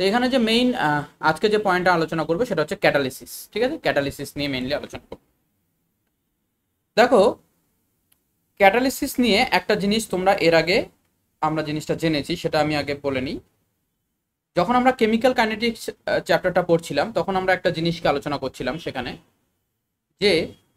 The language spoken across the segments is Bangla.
তো এখানে যে মেইন আজকে যে পয়েন্টটা আলোচনা করবো সেটা হচ্ছে ক্যাটালিসিস। ঠিক আছে, ক্যাটালিসিস নিয়ে মেইনলি আলোচনা করবো। দেখো, ক্যাটালিসিস নিয়ে একটা জিনিস তোমরা এর আগে আমরা জিনিসটা জেনেছি, সেটা আমি আগে বলে নিই। যখন আমরা কেমিক্যাল কাইনেটিক্স চ্যাপ্টারটা পড়ছিলাম তখন আমরা একটা জিনিসকে আলোচনা করছিলাম সেখানে, যে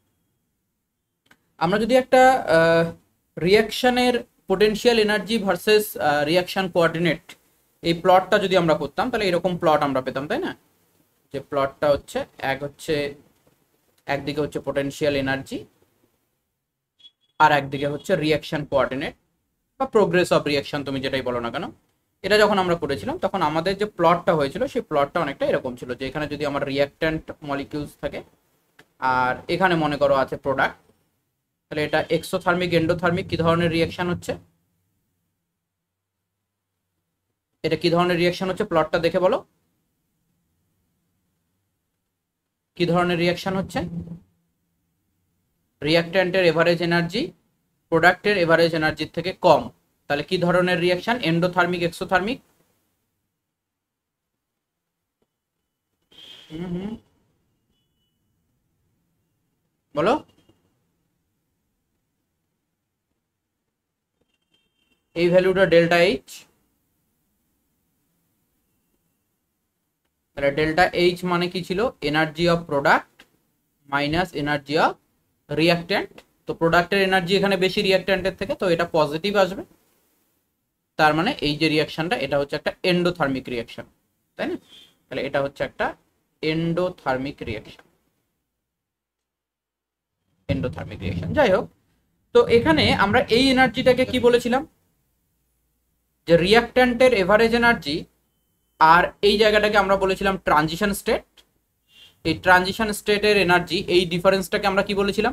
আমরা যদি একটা রিয়াকশনের potential energy versus reaction coordinate এই প্লটটা যদি আমরা করতাম তাহলে এরকম প্লট আমরা পেতাম, তাই না? যে প্লটটা হচ্ছে একদিকে হচ্ছে পোটেনশিয়াল এনার্জি আর একদিকে হচ্ছে রিয়াকশন কোঅর্ডিনেট বা প্রোগ্রেস অফ রিয়াকশন, তুমি যেটাই বলো না কেন। এটা যখন আমরা করেছিলাম তখন আমাদের যে প্লটটা হয়েছিল সেই প্লটটা অনেকটা এরকম ছিল, যে এখানে যদি আমার রিয়াক্ট্যান্ট মলিকিউলস থাকে আর এখানে মনে করো আছে প্রোডাক্ট, তাহলে এটা এক্সোথার্মিক এন্ডোথার্মিক কি ধরনের রিয়াকশন হচ্ছে, এটা কি ধরনের রিয়াকশন হচ্ছে, প্লটটা দেখে বলো কি ধরনের রিয়াকশন হচ্ছে। রিয়াক্ট্যান্টের এভারেজ এনার্জি প্রোডাক্টের এভারেজ এনার্জির থেকে কম, তাহলে কি ধরনের রিয়াকশন, এন্ডোথার্মিক এক্সোথার্মিক? বলো। এই ভ্যালুটা ডেল্টা এইচ, তাহলে ডেল্টা এইচ মানে কি ছিল, energy of product minus energy of reactant. তো প্রোডাক্টের এনার্জি এখানে বেশি রিয়াক্ট্যান্টের থেকে, তো এটা পজিটিভ আসবে। তার মানে এই যে রিয়াকশনটা এটা হচ্ছে একটা এন্ডোথার্মিক রিয়াকশন, তাই না? তাহলে এটা হচ্ছে একটা এন্ডোথার্মিক রিয়াকশন, এন্ডোথার্মিক রিয়াকশন। যাই হোক, তো এখানে আমরা এই এনার্জিটাকে কি বলেছিলাম, যে রিয়াক্ট্যান্টের এভারেজ এনার্জি, আর এই জায়গাটাকে আমরা বলেছিলাম ট্রানজিশন স্টেট। এই ট্রানজিশন স্টেটের এনার্জি, এই ডিফারেন্সটাকে আমরা কি বলেছিলাম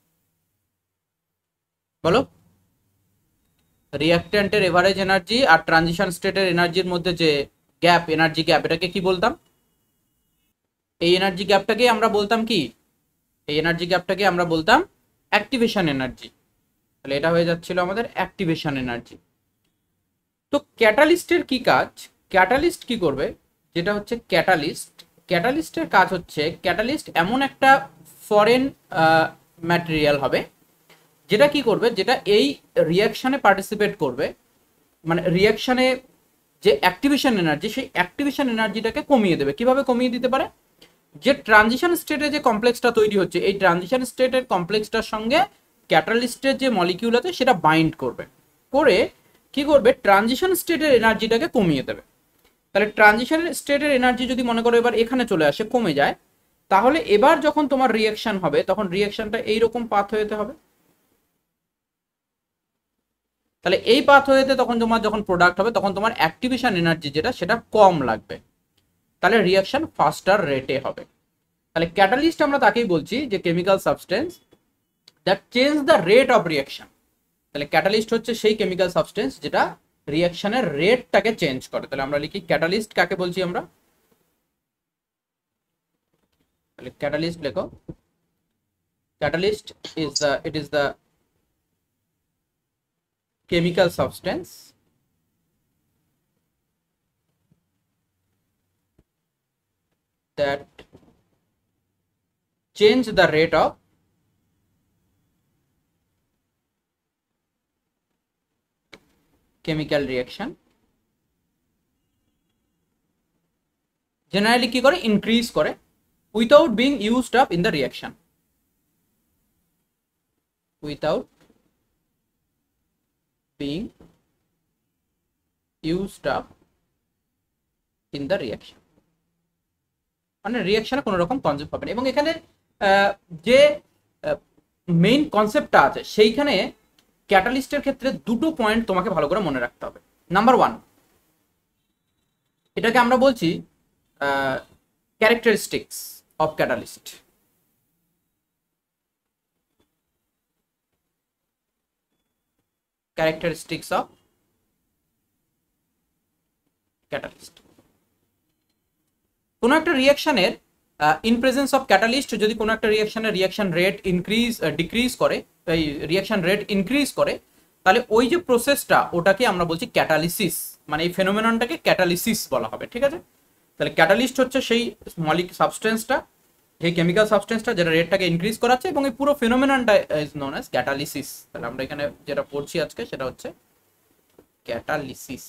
বলো? রিয়াক্ট্যান্টের এভারেজ এনার্জি আর ট্রানজিশন স্টেটের এনার্জির মধ্যে যে গ্যাপ, এনার্জি গ্যাপ, এটাকে কি বলতাম? এই এনার্জি গ্যাপটাকে আমরা বলতাম কি, এই এনার্জি গ্যাপটাকে আমরা বলতাম অ্যাক্টিভেশন এনার্জি। তাহলে এটা হয়ে যাচ্ছিল আমাদের অ্যাক্টিভেশন এনার্জি। তো ক্যাটালিস্টের কি কাজ, ক্যাটালিস্ট কি করবে, যেটা হচ্ছে ক্যাটালিস্টের কাজ হচ্ছে, ক্যাটালিস্ট এমন একটা ফরেন ম্যাটেরিয়াল হবে যেটা কি করবে, যেটা এই রিয়াকশনে পার্টিসিপেট করবে, মানে রিয়াকশনে যে অ্যাক্টিভেশন এনার্জি সেই অ্যাক্টিভেশন এনার্জিটাকে কমিয়ে দেবে। কিভাবে কমিয়ে দিতে পারে, যে ট্রানজিশন স্টেটে যে কমপ্লেক্সটা তৈরি হচ্ছে এই ট্রানজিশন স্টেটের কমপ্লেক্সটার সঙ্গে ক্যাটালিস্টের যে মলিকিউল আছে সেটা বাইন্ড করবে, করে কি করবে, ট্রানজিশন স্টেটের এনার্জিটাকে কমিয়ে দেবে। তাহলে ট্রানজিশন স্টেটের এনার্জি যদি মনে করো এবার এখানে চলে আসে, কমে যায়, তাহলে এবার যখন তোমার রিয়াকশন হবে তখন রিয়াকশনটা এইরকম পাথওয়েতে হবে। তাহলে এই পাথওয়েতে তখন তোমার যখন প্রোডাক্ট হবে তখন তোমার অ্যাক্টিভেশন এনার্জি যেটা সেটা কম লাগবে, তাহলে রিয়াকশন ফাস্টার রেটে হবে। তাহলে ক্যাটালিস্ট আমরা তাকেই বলছি যে chemical substance that change the rate of reaction. তাহলে ক্যাটালিস্ট হচ্ছে সেই কেমিক্যাল সাবস্টেন্স যেটা রিয়াকশনের রেটটাকে চেঞ্জ করে। তাহলে আমরা লিখি ক্যাটালিস্ট কাকে বলছি আমরা, তাহলে ক্যাটালিস্ট লেখো, catalyst is the chemical substance that change the rate of chemical reaction, generally কি করে, increase করে without being used up in the reaction, without being used up in the reaction, মানে রিয়াকশনে কোনো রকম কনজেপ্ট হবে না। এবং এখানে যে মেইন কনসেপ্টটা আছে সেইখানে ক্যাটালিস্টের ক্ষেত্রে দুটো পয়েন্ট তোমাকে ভালো করে মনে রাখতে হবে। নাম্বার ওয়ান, এটাকে আমরা বলছি characteristics of catalyst. Characteristics of catalyst, কোনো একটা রিয়াকশনের ইন প্রেজেন্স অফ ক্যাটালিস্ট যদি কোনো একটা রিয়াকশনের রিয়াকশন রেট ডিক্রিজ করে, এই রিয়াকশন রেট ইনক্রিজ করে, তাহলে ওই যে প্রসেসটা ওটাকে আমরা বলছি ক্যাটালিসিস, মানে এই ফেনোমেননটাকে ক্যাটালিসিস বলা হবে। ঠিক আছে, তাহলে ক্যাটালিস্ট হচ্ছে সেই সাবস্টেন্সটা, সেই কেমিক্যাল সাবস্টেন্সটা যেটা রেটটাকে ইনক্রিজ করাচ্ছে, এবং এই পুরো ফিনোমেননটা ইজ নোন অ্যাজ ক্যাটালিসিস। তাহলে আমরা এখানে যেটা পড়ছি আজকে সেটা হচ্ছে ক্যাটালিসিস।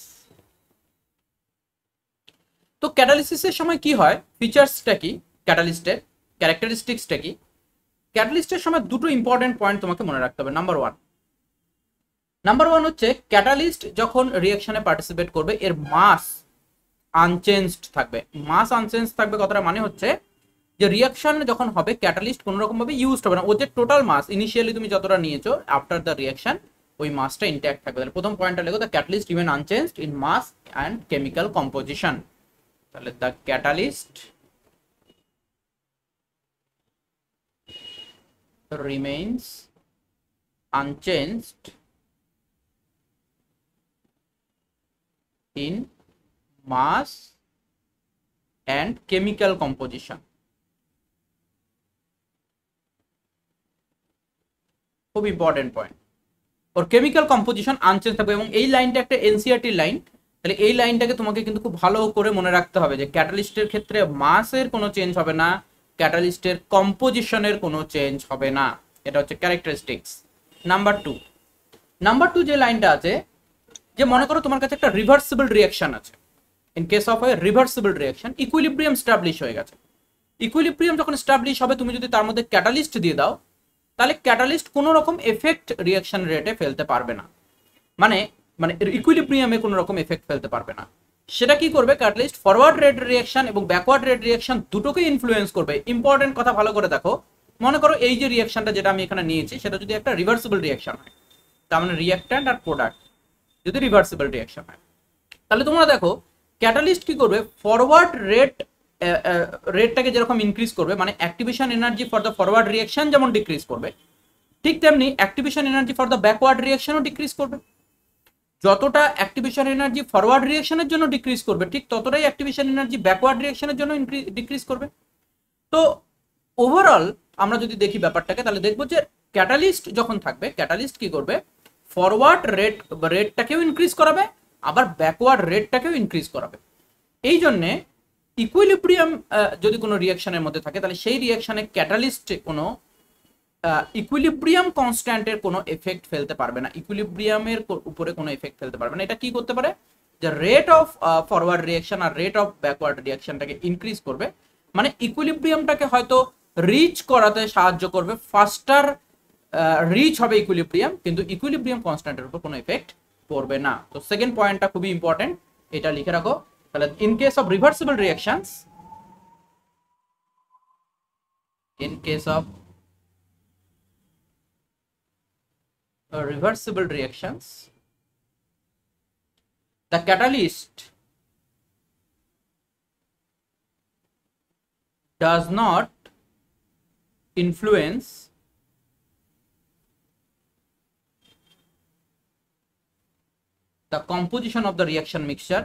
তো ক্যাটালিসিসের সময় কি হয়, ফিচার্সটা কি, ক্যাটালিস্টের ক্যারেক্টারিস্টিক্সটা কি? ক্যাটালিস্টের সময় দুটো ইম্পর্টেন্ট পয়েন্ট তোমাকে মনে রাখতে হবে। নাম্বার ওয়ান হচ্ছে ক্যাটালিস্ট যখন রিঅ্যাকশনে পার্টিসিপেট করবে এর মাস আনচেঞ্জড থাকবে। মাস আনচেঞ্জ থাকবে কথাটা মানে হচ্ছে যে রিঅ্যাকশন যখন হবে ক্যাটালিস্ট কোনো রকম ভাবে ইউজড হবে না, ওর যে টোটাল মাস ইনিশিয়ালি তুমি যতটা নিয়েছো আফটার দ্য রিঅ্যাকশন ওই মাসটা ইনট্যাক্ট থাকবে। তাহলে প্রথম পয়েন্টটা লেখো, the catalyst remain unchanged in mass and chemical composition. তাহলে the catalyst remains unchanged in mass and chemical composition। খুব ইম্পর্টেন্ট পয়েন্ট, ওর কেমিক্যাল কম্পোজিশন আনচেঞ্জ থাকবে। এবং এই লাইনটা একটা এনসিআরটি লাইন, তাহলে এই লাইনটাকে তোমাকে কিন্তু খুব ভালো করে মনে রাখতে হবে যে ক্যাটালিস্টের ক্ষেত্রে মাসের কোনো চেঞ্জ হবে না, ক্যাটালিস্টের কম্পোজিশনের কোনো চেঞ্জ হবে না। এটা হচ্ছে ক্যারেক্টারিস্টিক্স। নাম্বার টু যে লাইনটা আছে, যে মনে করো তোমার কাছে একটা রিভার্সিবল রিঅ্যাকশন আছে। In case of a reversible reaction equilibrium establish হয়ে গেছে। ইকুইলিব্রিয়াম যখন স্টাবলিশ হবে তুমি যদি তার মধ্যে ক্যাটালিস্ট দিয়ে দাও তাহলে ক্যাটালিস্ট কোনো রকম এফেক্ট রিঅ্যাকশন রেটে ফেলতে পারবে না, মানে ইকুইলিব্রিয়ামে কোনো রকম এফেক্ট ফেলতে পারবে না। সেটা কি করবে, ক্যাটালিস্ট ফরওয়ার্ড রেট রিঅ্যাকশন এবং ব্যাকওয়ার্ড রেট রিঅ্যাকশন দুটোকে ইনফ্লুয়েন্স করবে। ইম্পর্টেন্ট কথা ভালো করে দেখো, মনে করো এই যে রিঅ্যাকশনটা যেটা আমি এখানে নিয়েছি সেটা যদি একটা রিভার্সিবল রিঅ্যাকশন হয়, তার মানে রিঅ্যাক্ট্যান্ট আর প্রোডাক্ট যদি রিভার্সিবল রিঅ্যাকশন হয়, তাহলে তোমরা দেখো ক্যাটালিস্ট কি করবে, ফরওয়ার্ড রেটটাকে যেরকম ইনক্রিজ করবে, মানে activation energy for the forward reaction যেমন ডিক্রিজ করবে, ঠিক তেমনি activation energy for the backward রিঅ্যাকশনও ডিক্রিজ করবে। যতটা অ্যাক্টিভেশন এনার্জি ফরওয়ার্ড রিঅ্যাকশনের জন্য ডিক্রিজ করবে ঠিক ততটাই অ্যাক্টিভেশন এনার্জি ব্যাকওয়ার্ড রিঅ্যাকশনের জন্য ডিক্রিজ করবে। তো ওভারঅল আমরা যদি দেখি ব্যাপারটাকে তাহলে দেখবো যে ক্যাটালিস্ট যখন থাকবে, ক্যাটালিস্ট কি করবে, ফরওয়ার্ড রেটটাকেও ইনক্রিজ করাবে, আবার ব্যাকওয়ার্ড রেটটাকেও ইনক্রিজ করাবে। এই জন্যে ইকুইলিব্রিয়াম যদি কোনো রিঅ্যাকশনের মধ্যে থাকে তাহলে সেই রিঅ্যাকশনে ক্যাটালিস্ট কোনো ইকুইলিব্রিয়াম কনস্ট্যান্টের কোনো এফেক্ট ফেলতে পারবে না, ইকুইলিব্রিয়ামের উপরে কোনো এফেক্ট ফেলতে পারবে না। এটা কি করতে পারে, যে রেট অফ ফরওয়ার্ড রিঅ্যাকশন আর রেট অফ ব্যাকওয়ার্ড রিঅ্যাকশনটাকে ইনক্রিজ করবে, মানে ইকুইলিব্রিয়ামটাকে হয়তো রিচ করাতে সাহায্য করবে, ফাস্টার রিচ হবে ইকুইলিব্রিয়াম, কিন্তু ইকুইলিব্রিয়াম কনস্ট্যান্টের উপর কোনো এফেক্ট পড়বে না। তো সেকেন্ড পয়েন্টটা খুবই ইম্পর্টেন্ট, এটা লিখে রাখো। তাহলে in case of reversible reactions, in case of reversible reactions, the catalyst does not influence the composition of the reaction mixture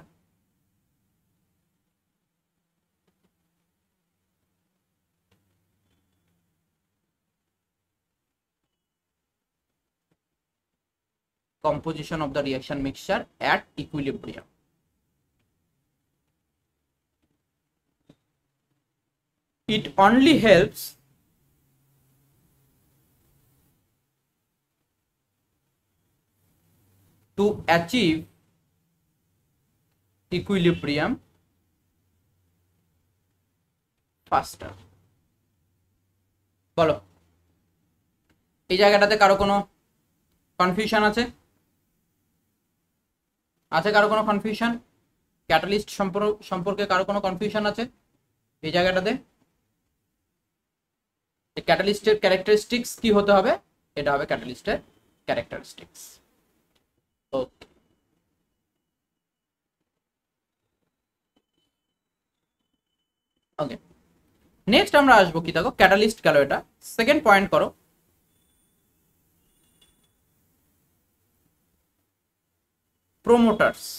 of the reaction mixture at equilibrium. It only helps to achieve equilibrium faster. বলো এই জায়গাটাতে কারো কোনো কনফিউশন আছে? কারো কোনো কনফিউশন? ক্যাটালিস্ট সম্পর্কে কারো কোনো কনফিউশন আছে এই জায়গাটাতে? ক্যাটালিস্টের ক্যারেক্টারিস্টিক্স কি হতে হবে, এটা হবে ক্যাটালিস্টের ক্যারেক্টারিস্টিক্স। ওকে, ওকে, নেক্সট আমরা আসবো কি, দেখো ক্যাটালিস্ট গেল, এটা সেকেন্ড পয়েন্ট করো, প্রোমোটার্স।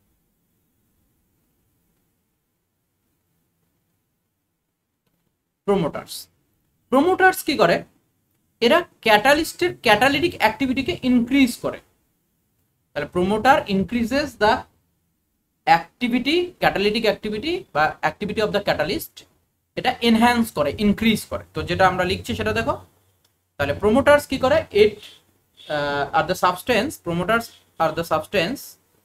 প্রোমোটার্স কি করে, এরা ক্যাটালিস্টের ক্যাটালিটিক অ্যাক্টিভিটিকে ইনক্রিজ করে। তাহলে promoter increases the activity, catalytic activity বা অ্যাক্টিভিটি অফ দ্য ক্যাটালিস্ট এটা এনহ্যান্স করে, ইনক্রিজ করে। তো যেটা আমরা লিখছি সেটা দেখো, তাহলে প্রোমোটার্স কি করে, it are the substance, promoters are the substance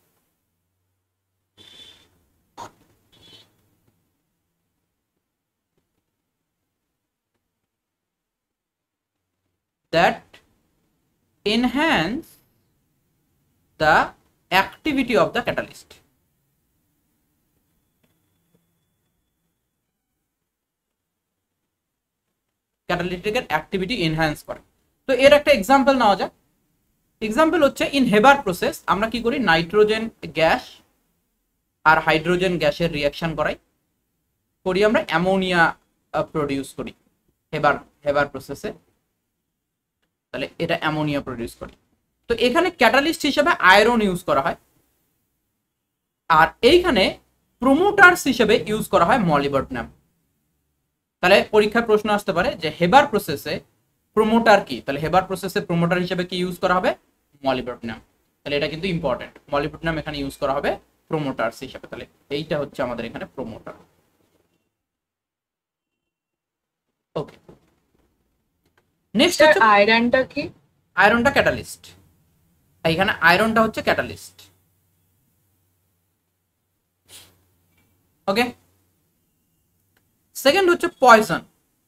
that enhance the activity of the catalyst. ক্যাটালিটিকের অ্যাক্টিভিটি এনহ্যান্স করে। তো এর একটা এক্সাম্পল নেওয়া যাক। এক্সাম্পল হচ্ছে ইন হেবার প্রসেস আমরা কি করি, নাইট্রোজেন গ্যাস আর হাইড্রোজেন গ্যাসের রিয়াকশন করি আমরা অ্যামোনিয়া প্রডিউস করি হেবার প্রসেসে, তাহলে এটা অ্যামোনিয়া প্রডিউস করি। তো এখানে ক্যাটালিস্ট হিসেবে আয়রন ইউজ করা হয়, আর এইখানে প্রোমোটার্স হিসেবে ইউজ করা হয় মলিবডেনাম। তাহলে পরীক্ষায় প্রশ্ন আসতে পারে যে হেবার প্রসেসে প্রোমোটার কি, তাহলে হেবার প্রসেসে প্রোমোটার হিসেবে কি ইউজ করা হবে, মলিবডেনাম। তাহলে এটা কিন্তু ইম্পর্টেন্ট, মলিবডেনাম এখানে ইউজ করা হবে প্রোমোটার্স হিসেবে। তাহলে এইটা হচ্ছে আমাদের এখানে প্রোমোটার। ওকে, নেক্সট হচ্ছে আয়রনটা কি, আয়রনটা ক্যাটালিস্ট, এইখানে আয়রনটা হচ্ছে ক্যাটালিস্ট। ওকে, সেকেন্ড হচ্ছে পয়জন,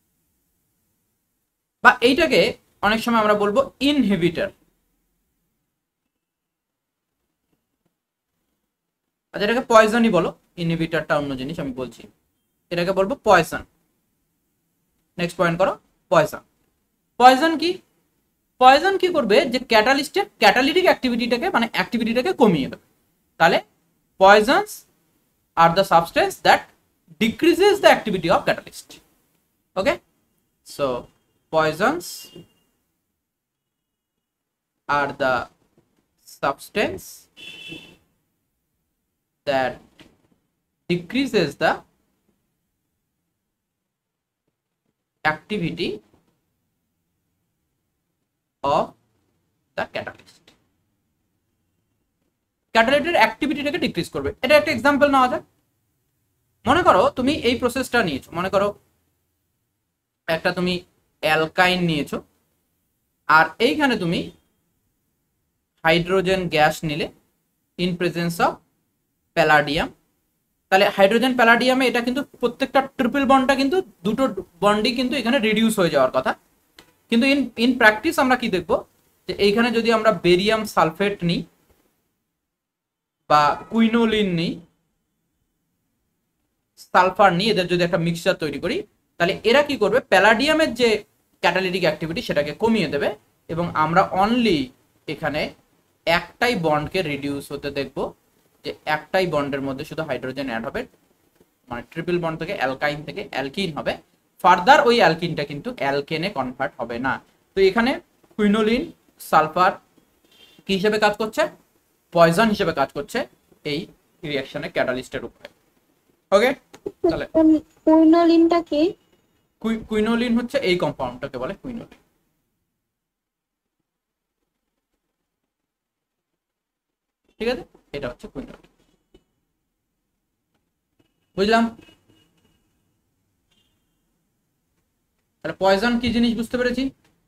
বা এইটাকে অনেক সময় আমরা বলবো ইনহিবিটর। আচ্ছা, এটাকে পয়জনই বলো, ইনহিবিটরটা অন্য জিনিস, আমি বলছি এটাকে বলবো পয়জন। নেক্সট পয়েন্ট করো, পয়জন। পয়জন কি, পয়জন কি করবে, যে ক্যাটালিস্টের ক্যাটালিটিক অ্যাক্টিভিটিটাকে মানে অ্যাক্টিভিটিটাকে কমিয়ে দেবে। তাহলে poisons are the substance that decreases the activity of catalyst. Okay, so poisons are the substance that decreases the activity of the catalyst. ক্যাটালিস্টের অ্যাক্টিভিটিটাকে ডিক্রিজ করবে। এটা একটা এক্সাম্পল নেওয়া যাক। মনে করো তুমি এই প্রসেসটা নিয়েছো, মনে করো একটা তুমি অ্যালকাইন নিয়েছো, আর এইখানে তুমি হাইড্রোজেন গ্যাস নিলে ইন প্রেজেন্স অফ প্যালাডিয়াম। তাহলে হাইড্রোজেন প্যালাডিয়ামে এটা কিন্তু প্রত্যেকটা ট্রিপল বন্ডটা কিন্তু দুটো বন্ডই কিন্তু এখানে রিডিউস হয়ে যাওয়ার কথা, কিন্তু ইন প্র্যাকটিস আমরা কি দেখবো, যে এইখানে যদি আমরা বেরিয়াম সালফেট নিই বা কুইনোলিন নিই, সালফার নিই, এদের যদি একটা মিক্সচার তৈরি করি, তাহলে এরা কি করবে, প্যালাডিয়ামের যে ক্যাটালিটিক অ্যাক্টিভিটি সেটাকে কমিয়ে দেবে, এবং আমরা অনলি এখানে একটাই বন্ডকে রিডিউস হতে দেখবো, যে একটাই বন্ডের মধ্যে শুধু হাইড্রোজেন অ্যাড হবে, মানে ট্রিপল বন্ড থেকে অ্যালকাইন থেকে অ্যালকিন হবে, ফার্দার ওই অ্যালকিনটা কিন্তু অ্যালকেনে কনভার্ট হবে না। তো এখানে কুইনোলিন সালফার কি হিসেবে কাজ করছে, পয়জন হিসেবে কাজ করছে এই রিঅ্যাকশনে ক্যাটালিস্টের উপরে। ওকে, তাহলে কুইনোলিনটা কি, কুইনোলিন হচ্ছে এই কম্পাউন্ডটাকে বলে কুইনোলিন। ঠিক আছে, এটা হচ্ছে কুইনোলিন, বুঝলাম। তাহলে পয়জন কি জিনিস বুঝতে পেরেছি।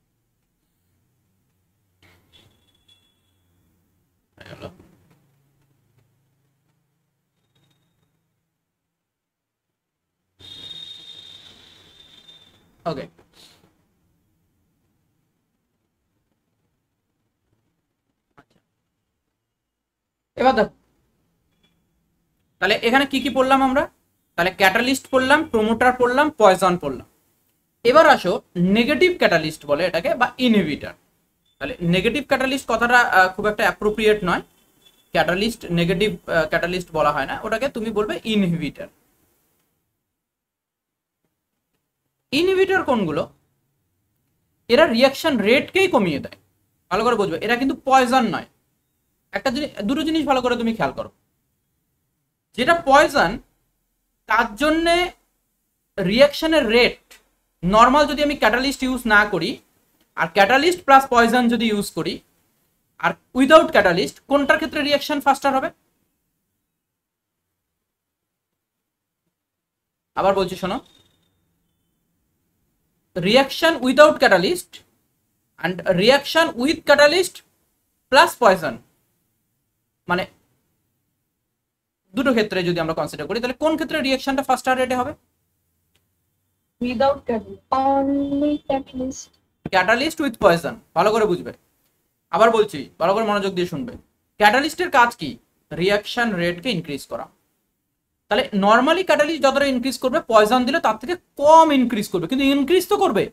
ওকে, এবার দেখো, তাহলে এখানে কি কি পড়লাম আমরা, তাহলে ক্যাটালিস্ট পড়লাম, প্রোমোটার পড়লাম, পয়জন পড়লাম। এবার আসো নেগেটিভ ক্যাটালিস্ট বলে এটাকে, বা ইনহিবিটর। তাহলে নেগেটিভ ক্যাটালিস্ট কথাটা খুব একটা অ্যাপ্রোপ্রিয়েট নয়, ক্যাটালিস্ট নেগেটিভ ক্যাটালিস্ট বলা হয় না, ওটাকে তুমি বলবে ইনহিবিটর। ইনহিবিটর কোনগুলো, এরা রিয়াকশন রেটকেই কমিয়ে দেয়, ভালো করে বুঝবে, এরা কিন্তু পয়জন নয়। একটা জিনিস, দুটো জিনিস ভালো করে তুমি খেয়াল করো, যেটা পয়জন তার জন্য রিয়াকশনের রেট নর্মাল যদি আমি ক্যাটালিস্ট ইউজ না করি, আর ক্যাটালিস্ট প্লাস পয়জন যদি ইউজ করি, আর উইদাউট ক্যাটালিস্ট, কোনটার ক্ষেত্রে রিয়াকশন ফাস্টার হবে, আবার বলছি শোনো, reaction without catalyst and reaction with catalyst plus poison, মানে দুটো ক্ষেত্রে যদি আমরা কনসিডার করি, তাহলে কোন ক্ষেত্রে রিয়াকশনটা ফাস্টার রেটে হবে? Without catalyst. Only catalyst. Catalyst with poison, ভালো করে বুঝবে। আবার বলছি, ভালো করে মনোযোগ দিয়ে শুনবে। ক্যাটালিস্টের কাজ কি? রিয়াকশন রেটকে ইনক্রিজ করা। তাহলে নর্মালি ক্যাটালিস্ট যতটা ইনক্রিজ করবে, পয়জন দিলে তার থেকে কম ইনক্রিজ করবে, কিন্তু ইনক্রিজ তো করবে।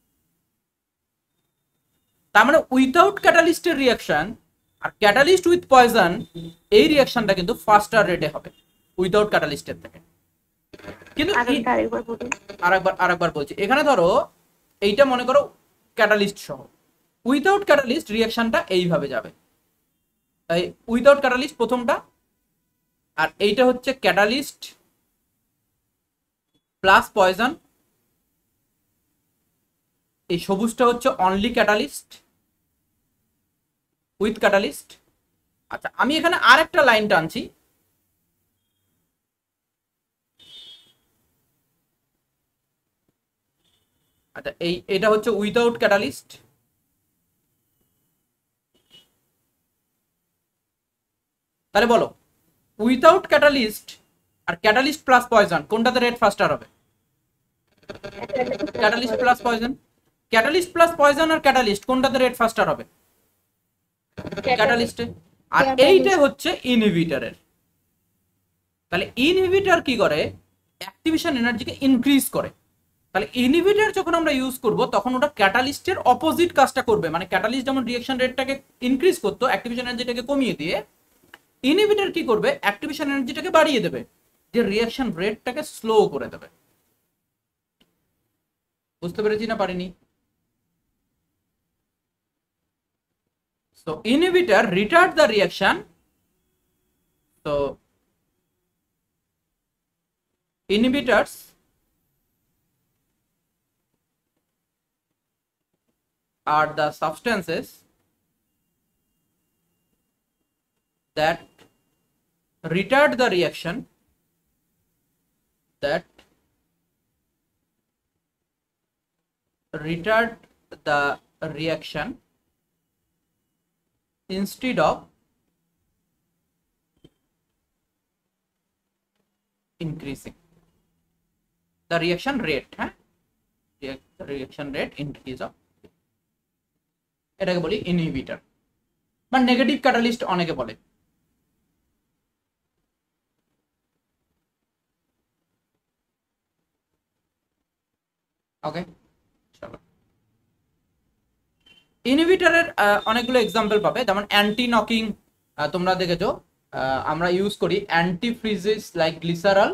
তার মানে উইদাউট ক্যাটালিস্টের রিয়াকশন আর ক্যাটালিস্ট উইথ পয়জন, এই রিয়াকশনটা কিন্তু ফাস্টার রেটে হবে উইদাউট ক্যাটালিস্টের থেকে। কিন্তু আরেকবার বলছি, এখানে ধরো এইটা মনে করো ক্যাটালিস্ট সহ, উইদাউট ক্যাটালিস্ট রিয়াকশনটা এইভাবে যাবে। তাই উইদাউট ক্যাটালিস্ট প্রথমটা, আর এইটা হচ্ছে ক্যাটালিস্ট প্লাস পয়জন, এই সবুজটা হচ্ছে অনলি ক্যাটালিস্ট উইথ ক্যাটালিস্ট। আচ্ছা, আমি এখানে আর একটা লাইন টানছি, আচ্ছা এটা হচ্ছে উইদাউট ক্যাটালিস্ট, তাহলে বলো উইদাউট ক্যাটালিস্ট আর ক্যাটালিস্ট প্লাস পয়জন কোনটাতে রেট ফাস্টার হবে? Catalyst plus poison. Catalyst plus poison আর ক্যাটালিস্ট কোনটাতে রেট ফাস্টার হবে? ক্যাটালিস্টে। আর এইটা হচ্ছে ইনহিবিটরের। তাহলে ইনহিবিটর কি করে? অ্যাক্টিভেশন এনার্জিকে ইনক্রিজ করে। তাহলে ইনহিবিটর যখন আমরা ইউজ করব, তখন ওটা ক্যাটালিস্টের অপোজিট কাজটা করবে। মানে ক্যাটালিস্ট যেমন রিঅ্যাকশন রেটটাকে ইনক্রিজ করতো, অ্যাক্টিভেশন এনার্জিটাকে কমিয়ে দিয়ে, ইনহিবিটর কি করবে? অ্যাক্টিভেশন এনার্জিটাকে বাড়িয়ে দেবে, যে রিঅ্যাকশন রেটটাকে স্লো করে দেবে। বুঝতে পেরেছি না পারিনি? So inhibitor retard the reaction. So inhibitors are the substances that retard the reaction, that retard the reaction instead of increasing the reaction rate, হ্যাঁ, reaction rate increase of, এটাকে বলি ইনহিবিটর বা নেগেটিভ ক্যাটালিস্ট অনেকে বলে। ওকে, চলো। ইনহিবিটরের অনেকগুলো এক্সাম্পল পাবে, যেমন অ্যান্টি নকিং, তোমরা দেখেছো আমরা ইউজ করি অ্যান্টি ফ্রিজেস লাইক গ্লিসারল,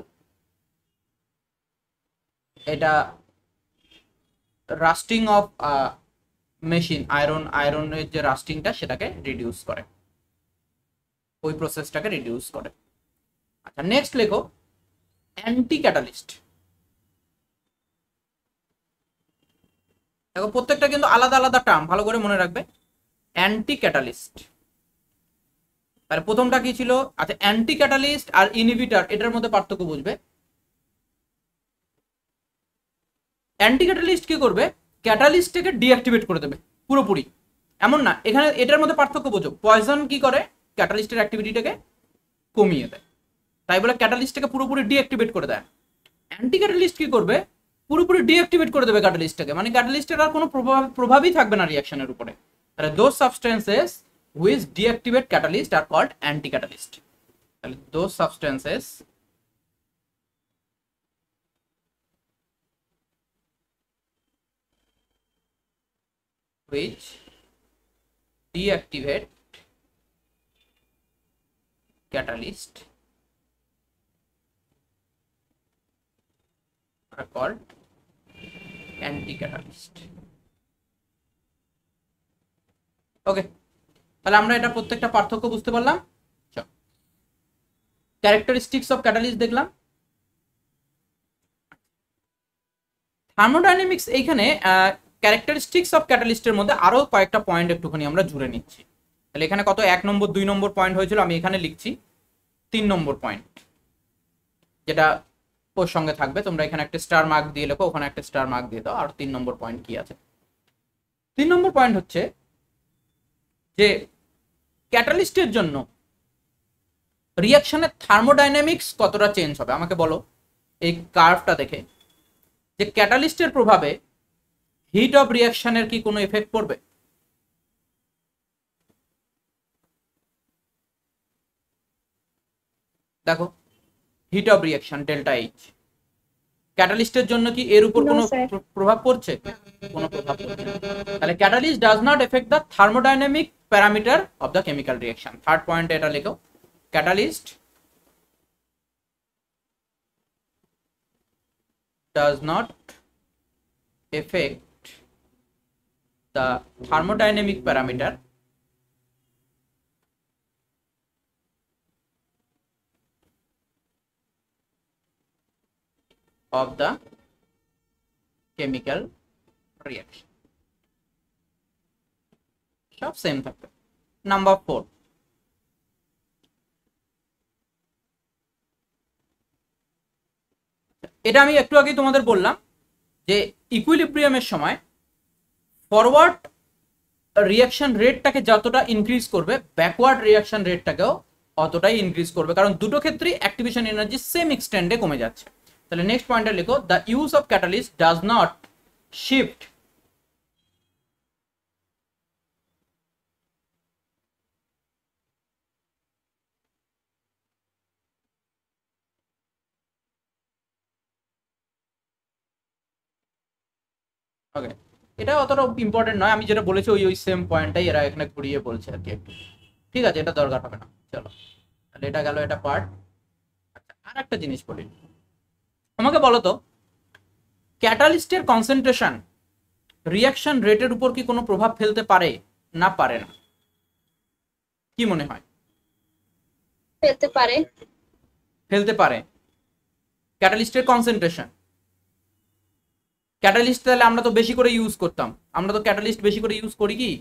এটা রাস্টিং অফ মেশিন, আয়রনের যে রাস্টিংটা সেটাকে রিডিউস করে, ওই প্রসেসটাকে রিডিউস করে। আচ্ছা, নেক্সট লেখো অ্যান্টি ক্যাটালিস্ট। দেখো প্রত্যেকটা কিন্তু আলাদা আলাদা টার্ম, ভালো করে মনে রাখবে। অ্যান্টি ক্যাটালিস্ট, তাহলে প্রথমটা কি ছিল? আচ্ছা, অ্যান্টি ক্যাটালিস্ট আর ইনহিবিটর, এটার মধ্যে পার্থক্য বুঝবে। অ্যান্টি ক্যাটালিস্ট কি করবে? ক্যাটালিস্টটাকে ডিঅ্যাক্টিভেট করে দেবে পুরোপুরি, এমন না। এখানে এটার মধ্যে পার্থক্য বোঝো। পয়জন কি করে? ক্যাটালিস্টের অ্যাক্টিভিটিটাকে কমিয়ে দেয়, তাই বলে ক্যাটালিস্টটাকে পুরোপুরি ডিঅ্যাক্টিভেট করে দেয়। অ্যান্টি ক্যাটালিস্ট কি করবে? পুরোপুরি ডিঅ্যাক্টিভেট করে দেবে ক্যাটালিস্টটাকে, মানে ক্যাটালিস্টের আর কোনো প্রভাবই থাকবে না রিঅ্যাকশনের উপরে। তাহলে those substances which deactivate catalyst are called anti catalyst. তাহলে দোজ সাবস্টেন্সেস which deactivate catalyst are called anti-catalyst. Okay, তাহলে আমরা এটা প্রত্যেকটা পার্থক্য বুঝতে পারলাম। ক্যারেক্টারিস্টিক্স অফ ক্যাটালিস্ট দেখলাম। থার্মোডাইনামিক্স, এইখানে ক্যারেক্টারিস্টিক্স অফ ক্যাটালিস্টের মধ্যে আরো কয়েকটা পয়েন্ট একটুখানি আমরা জুড়ে নিচ্ছি। তাহলে এখানে কত 1 নম্বর 2 নম্বর পয়েন্ট হয়েছিল, আমি এখানে লিখছি 3 নম্বর পয়েন্ট, যেটা ওর সঙ্গে থাকবে। তোমরা এখানে একটা স্টার মার্ক দিয়ে লেখো, ওখানে একটা স্টার মার্ক দিয়ে দাও। আর 3 নম্বর পয়েন্ট কি আছে? 3 নম্বর পয়েন্ট হচ্ছে যে ক্যাটালিস্টের জন্য রিঅ্যাকশনের থার্মোডাইনামিক্স কতটা চেঞ্জ হবে। আমাকে বলো এই কার্ভটা দেখে যে ক্যাটালিস্টের প্রভাবে হিট অফ রিঅ্যাকশনের কি কোনো এফেক্ট পড়বে? দেখো heat of reaction delta H, ক্যাটালিস্টের জন্য কি এর উপর No, কোনো sir. প্রভাব পড়ছে? কোনো প্রভাব পড়ছে না। তাহলে catalyst does not effect the thermodynamic parameter of the chemical reaction. Third point এটা লিখো, catalyst does not affect the thermodynamic parameter of the chemical reaction. সব সেম থাকবে। নাম্বার 4, এটা আমি একটু আগে তোমাদের বললাম যে ইকুইলিব্রিয়ামের সময় ফরওয়ার্ড রিঅ্যাকশন রেটটাকে যতটা ইনক্রিজ করবে, ব্যাকওয়ার্ড রিঅ্যাকশন রেটটাকেও অতটাই ইনক্রিজ করবে, কারণ দুটো ক্ষেত্রেই অ্যাক্টিভেশন এনার্জি সেম এক্সটেন্ডে কমে যাচ্ছে। তাহলে নেক্সট পয়েন্টে লিখো, the use of catalyst does not shift okay, এটা অতটা ইম্পর্টেন্ট নয়, আমি যেটা বলেছি ওই সেম পয়েন্টটাই এরা এখানে ঘুরিয়ে বলছে আর কি একটু। ঠিক আছে, এটা দরকার হবে না। চলো তাহলে এটা গেল, এটা পার্ট। আচ্ছা, আর একটা জিনিস বলি, আমাকে বলো তো ক্যাটালিস্টের কনসেন্ট্রেশন রিঅ্যাকশন রেটের উপর কি কোনো প্রভাব ফেলতে পারে না পারে না? কি মনে হয়? ফেলতে পারে। ফেলতে পারে। ক্যাটালিস্টের কনসেন্ট্রেশন, ক্যাটালিস্ট তাহলে আমরা তো বেশি করে ইউজ করতাম, আমরা তো ক্যাটালিস্ট বেশি করে ইউজ করি কি?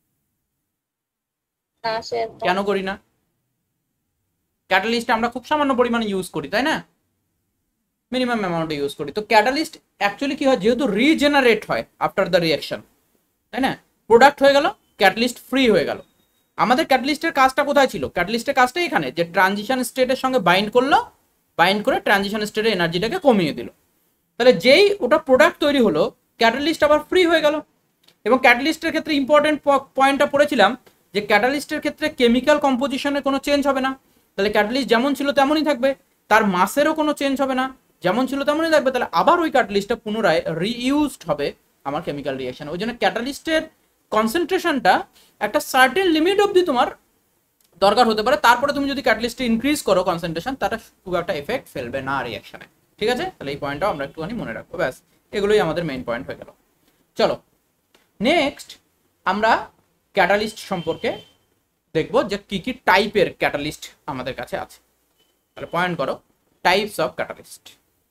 না স্যার। কেন করি না? ক্যাটালিস্ট আমরা খুব সামান্য পরিমাণে ইউজ করি, তাই না? মিনিমাম অ্যামাউন্টে ইউজ করি। তো ক্যাটালিস্ট অ্যাকচুয়ালি কি হয়, যেহেতু রিজেনারেট হয় আফটার দ্য রিঅ্যাকশন, তাই না? প্রোডাক্ট হয়ে গেল, ক্যাটালিস্ট ফ্রি হয়ে গেল। আমাদের ক্যাটালিস্টের কাজটা কোথায় ছিল? ক্যাটালিস্টের কাজটা এখানে, যে ট্রানজিশন স্টেটের সঙ্গে বাইন্ড করলো, বাইন্ড করে ট্রানজিশন স্টেটের এনার্জিটাকে কমিয়ে দিল। তাহলে যেই ওটা প্রোডাক্ট তৈরি হলো, ক্যাটালিস্ট আবার ফ্রি হয়ে গেল। এবং ক্যাটালিস্টের ক্ষেত্রে ইম্পর্টেন্ট পয়েন্টটা পড়েছিলাম যে ক্যাটালিস্টের ক্ষেত্রে কেমিক্যাল কম্পোজিশনের কোনো চেঞ্জ হবে না। তাহলে ক্যাটালিস্ট যেমন ছিল তেমনই থাকবে, তার মাসেরও কোনো চেঞ্জ হবে না, যেমন ছিল তেমনই থাকবে। তাহলে আবার ওই ক্যাটালিস্টটা পুনরায় রিইউজড হবে আমার কেমিক্যাল রিঅ্যাকশন। ওই জন্য ক্যাটালিস্টের কনসেন্ট্রেশনটা একটা সার্টেন লিমিট অবধি তোমার দরকার হতে পারে, তারপরে তুমি যদি ক্যাটালিস্টে ইনক্রিজ করো কনসেন্ট্রেশন, তারা খুব একটা এফেক্ট ফেলবে না রিঅ্যাকশনে। ঠিক আছে, তাহলে এই পয়েন্টটাও আমরা একটুখানি মনে রাখবো। ব্যাস, এগুলোই আমাদের মেইন পয়েন্ট হয়ে গেল। চলো নেক্সট আমরা ক্যাটালিস্ট সম্পর্কে দেখব যে কি কি টাইপের ক্যাটালিস্ট আমাদের কাছে আছে। তাহলে পয়েন্ট করো, types of catalyst.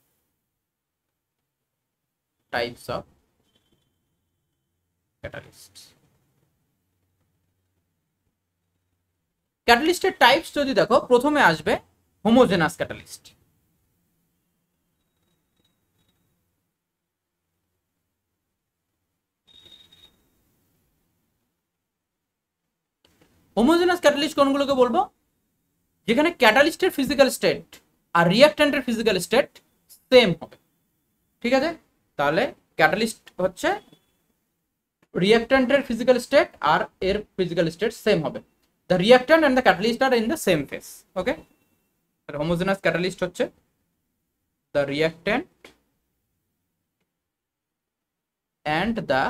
Types of catalyst. ক্যাটালিস্টের টাইপস যদি দেখো, প্রথমে আসবে হোমোজেনাস ক্যাটালিস্ট। হোমোজেনাস ক্যাটালিস্ট কোনগুলোকে বলবো? যেখানে ক্যাটালিস্টের ফিজিক্যাল স্টেট আর রিঅ্যাকট্যান্টের ফিজিক্যাল স্টেট সেম হবে। ঠিক আছে, তাহলে ক্যাটালিস্ট হচ্ছে রিঅ্যাকট্যান্টের ফিজিক্যাল স্টেট আর এর ফিজিক্যাল স্টেট সেম হবে। The reactant and the catalyst are in the same phase. Okay, তাহলে হোমোজেনাস ক্যাটালিস্ট হচ্ছে the reactant and the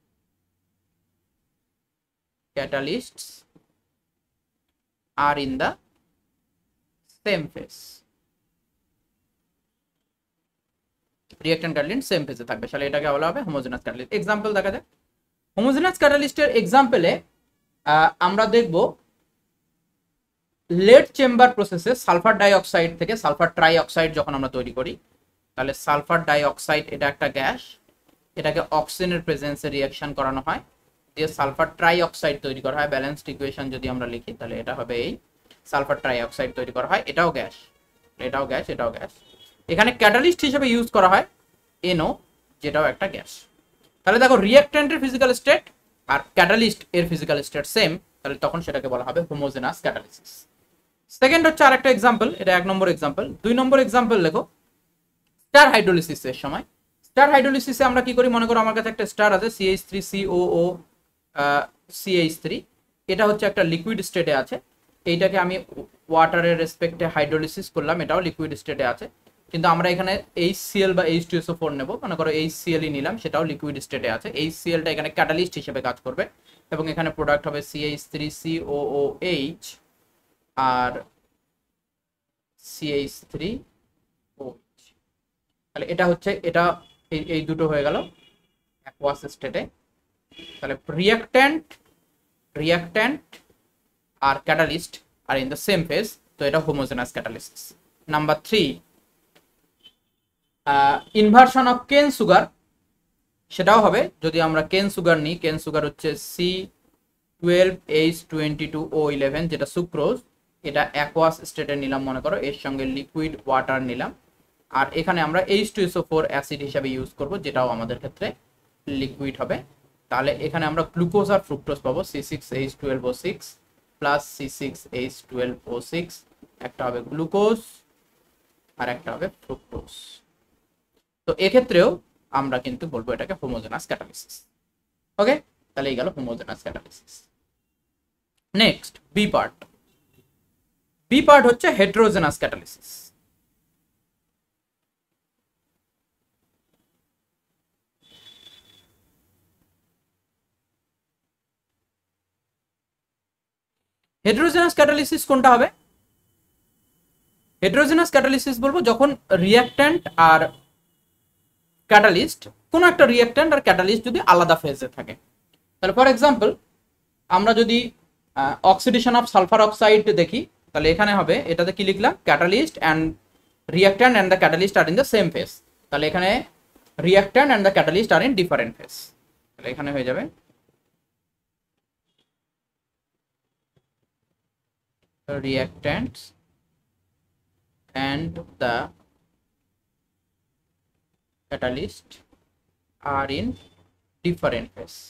catalysts are in the same phase. Reactant catalyst same ফেজে থাকবে, তাহলে এটাকে বলা হবে হোমোজেনাস ক্যাটালিস্ট। এক্সাম্পল দেখা যায়, হোমোজেনাস ক্যাটালিস্টের এক্সাম্পলে আমরা দেখব লেড চেম্বার প্রসেসে সালফার ডাইঅক্সাইড থেকে সালফার ট্রাইঅক্সাইড যখন আমরা তৈরি করি, তাহলে সালফার ডাইঅক্সাইড এটা একটা গ্যাস, এটাকে অক্সিজেনের প্রেজেন্সে রিঅ্যাকশন করানো হয়, দিয়ে সালফার ট্রাইঅক্সাইড তৈরি করা হয়। ব্যালেন্সড ইকুয়েশন যদি আমরা লিখি তাহলে এটা হবে এই সালফার ট্রাইঅক্সাইড তৈরি করা হয়, এটাও গ্যাস, এটাও গ্যাস, এটাও গ্যাস। এখানে ক্যাটালিস্ট হিসেবে ইউজ করা হয় NO, যেটাও একটা গ্যাস। তাহলে দেখো রিঅ্যাক্ট্যান্টের ফিজিক্যাল স্টেট আর ক্যাটালিস্ট এর ফিজিক্যাল স্টেট সেম, তাহলে তখন সেটাকে বলা হবে হোমোজেনাস ক্যাটালিসিস। সেকেন্ড হচ্ছে আরেকটা এক্সাম্পল, এটা 1 নম্বর এক্সাম্পল। 2 নম্বর এক্সাম্পল লেখো স্টার হাইড্রোলিসিসের সময়। স্টার হাইড্রোলিসিসে আমরা কি করি, মনে করো আমার কাছে একটা স্টার আছে CH3COO CH3, এটা হচ্ছে একটা লিকুইড স্টেটে আছে, এইটাকে আমি ওয়াটারের রেসপেক্টে হাইড্রোলিসিস করলাম, এটাও লিকুইড স্টেটে আছে, কিন্তু আমরা এখানে HCl বা H2SO4 নেব, মনে করো HCl নিলাম, সেটাও লিকুইড স্টেটে আছে। HClটা এখানে ক্যাটালিস্ট হিসেবে কাজ করবে এবং এখানে প্রোডাক্ট হবে CH3COOH আর CH3OH। তাহলে এটা হচ্ছে, এটা এই দুটো হয়ে গেল অ্যাকুয়াস স্টেটে। তাহলে রিঅ্যাক্ট্যান্ট আর catalyst are in the same phase, তো এটা homogeneous catalysis. Number 3, inversion of cane sugar, সেটাও হবে যদি আমরা কেন সুগার নিই। কেন সুগার হচ্ছে C12H22O11, যেটা সুক্রোজ, এটা অ্যাকুয়াস স্টেটে নিলাম, মনে করো এর সঙ্গে লিকুইড ওয়াটার নিলাম, আর এখানে আমরা H2SO4 অ্যাসিড হিসাবে ইউজ করব, যেটাও আমাদের ক্ষেত্রে লিকুইড হবে। তাহলে এখানে আমরা গ্লুকোজ আর ফ্রুক্টোজ পাবো, C6H12O6 প্লাস C6H12O6, একটা হবে গ্লুকোজ আর একটা হবে ফ্রুক্টোজ। তো এক্ষেত্রেও আমরা কিন্তু বলবো এটাকে হোমোজেনাস ক্যাটালিসিস। ওকে, তাহলে এই গেল homogeneous catalysis. Next B part. B part হচ্ছে হেটেরোজেনাস ক্যাটালিসিস। হেটেরোজেনাস ক্যাটালিসিস কোনটা হবে? হেটেরোজেনাস ক্যাটালিসিস বলবো যখন রিঅ্যাক্ট্যান্ট আর ক্যাটালিস্ট, কোনো একটা রিঅ্যাক্ট্যান্ট আর ক্যাটালিস্ট যদি আলাদা ফেজে থাকে। তাহলে ফর এক্সাম্পল আমরা যদি অক্সিডেশন অফ সালফার অক্সাইড দেখি, তাহলে এখানে হবে, এটাতে কি লিখলাম, catalyst and reactant and the catalyst are in the same phase. তাহলে এখানে reactant and the catalyst are in different phase. তাহলে এখানে হয়ে যাবে reactants and the catalyst are in different phase.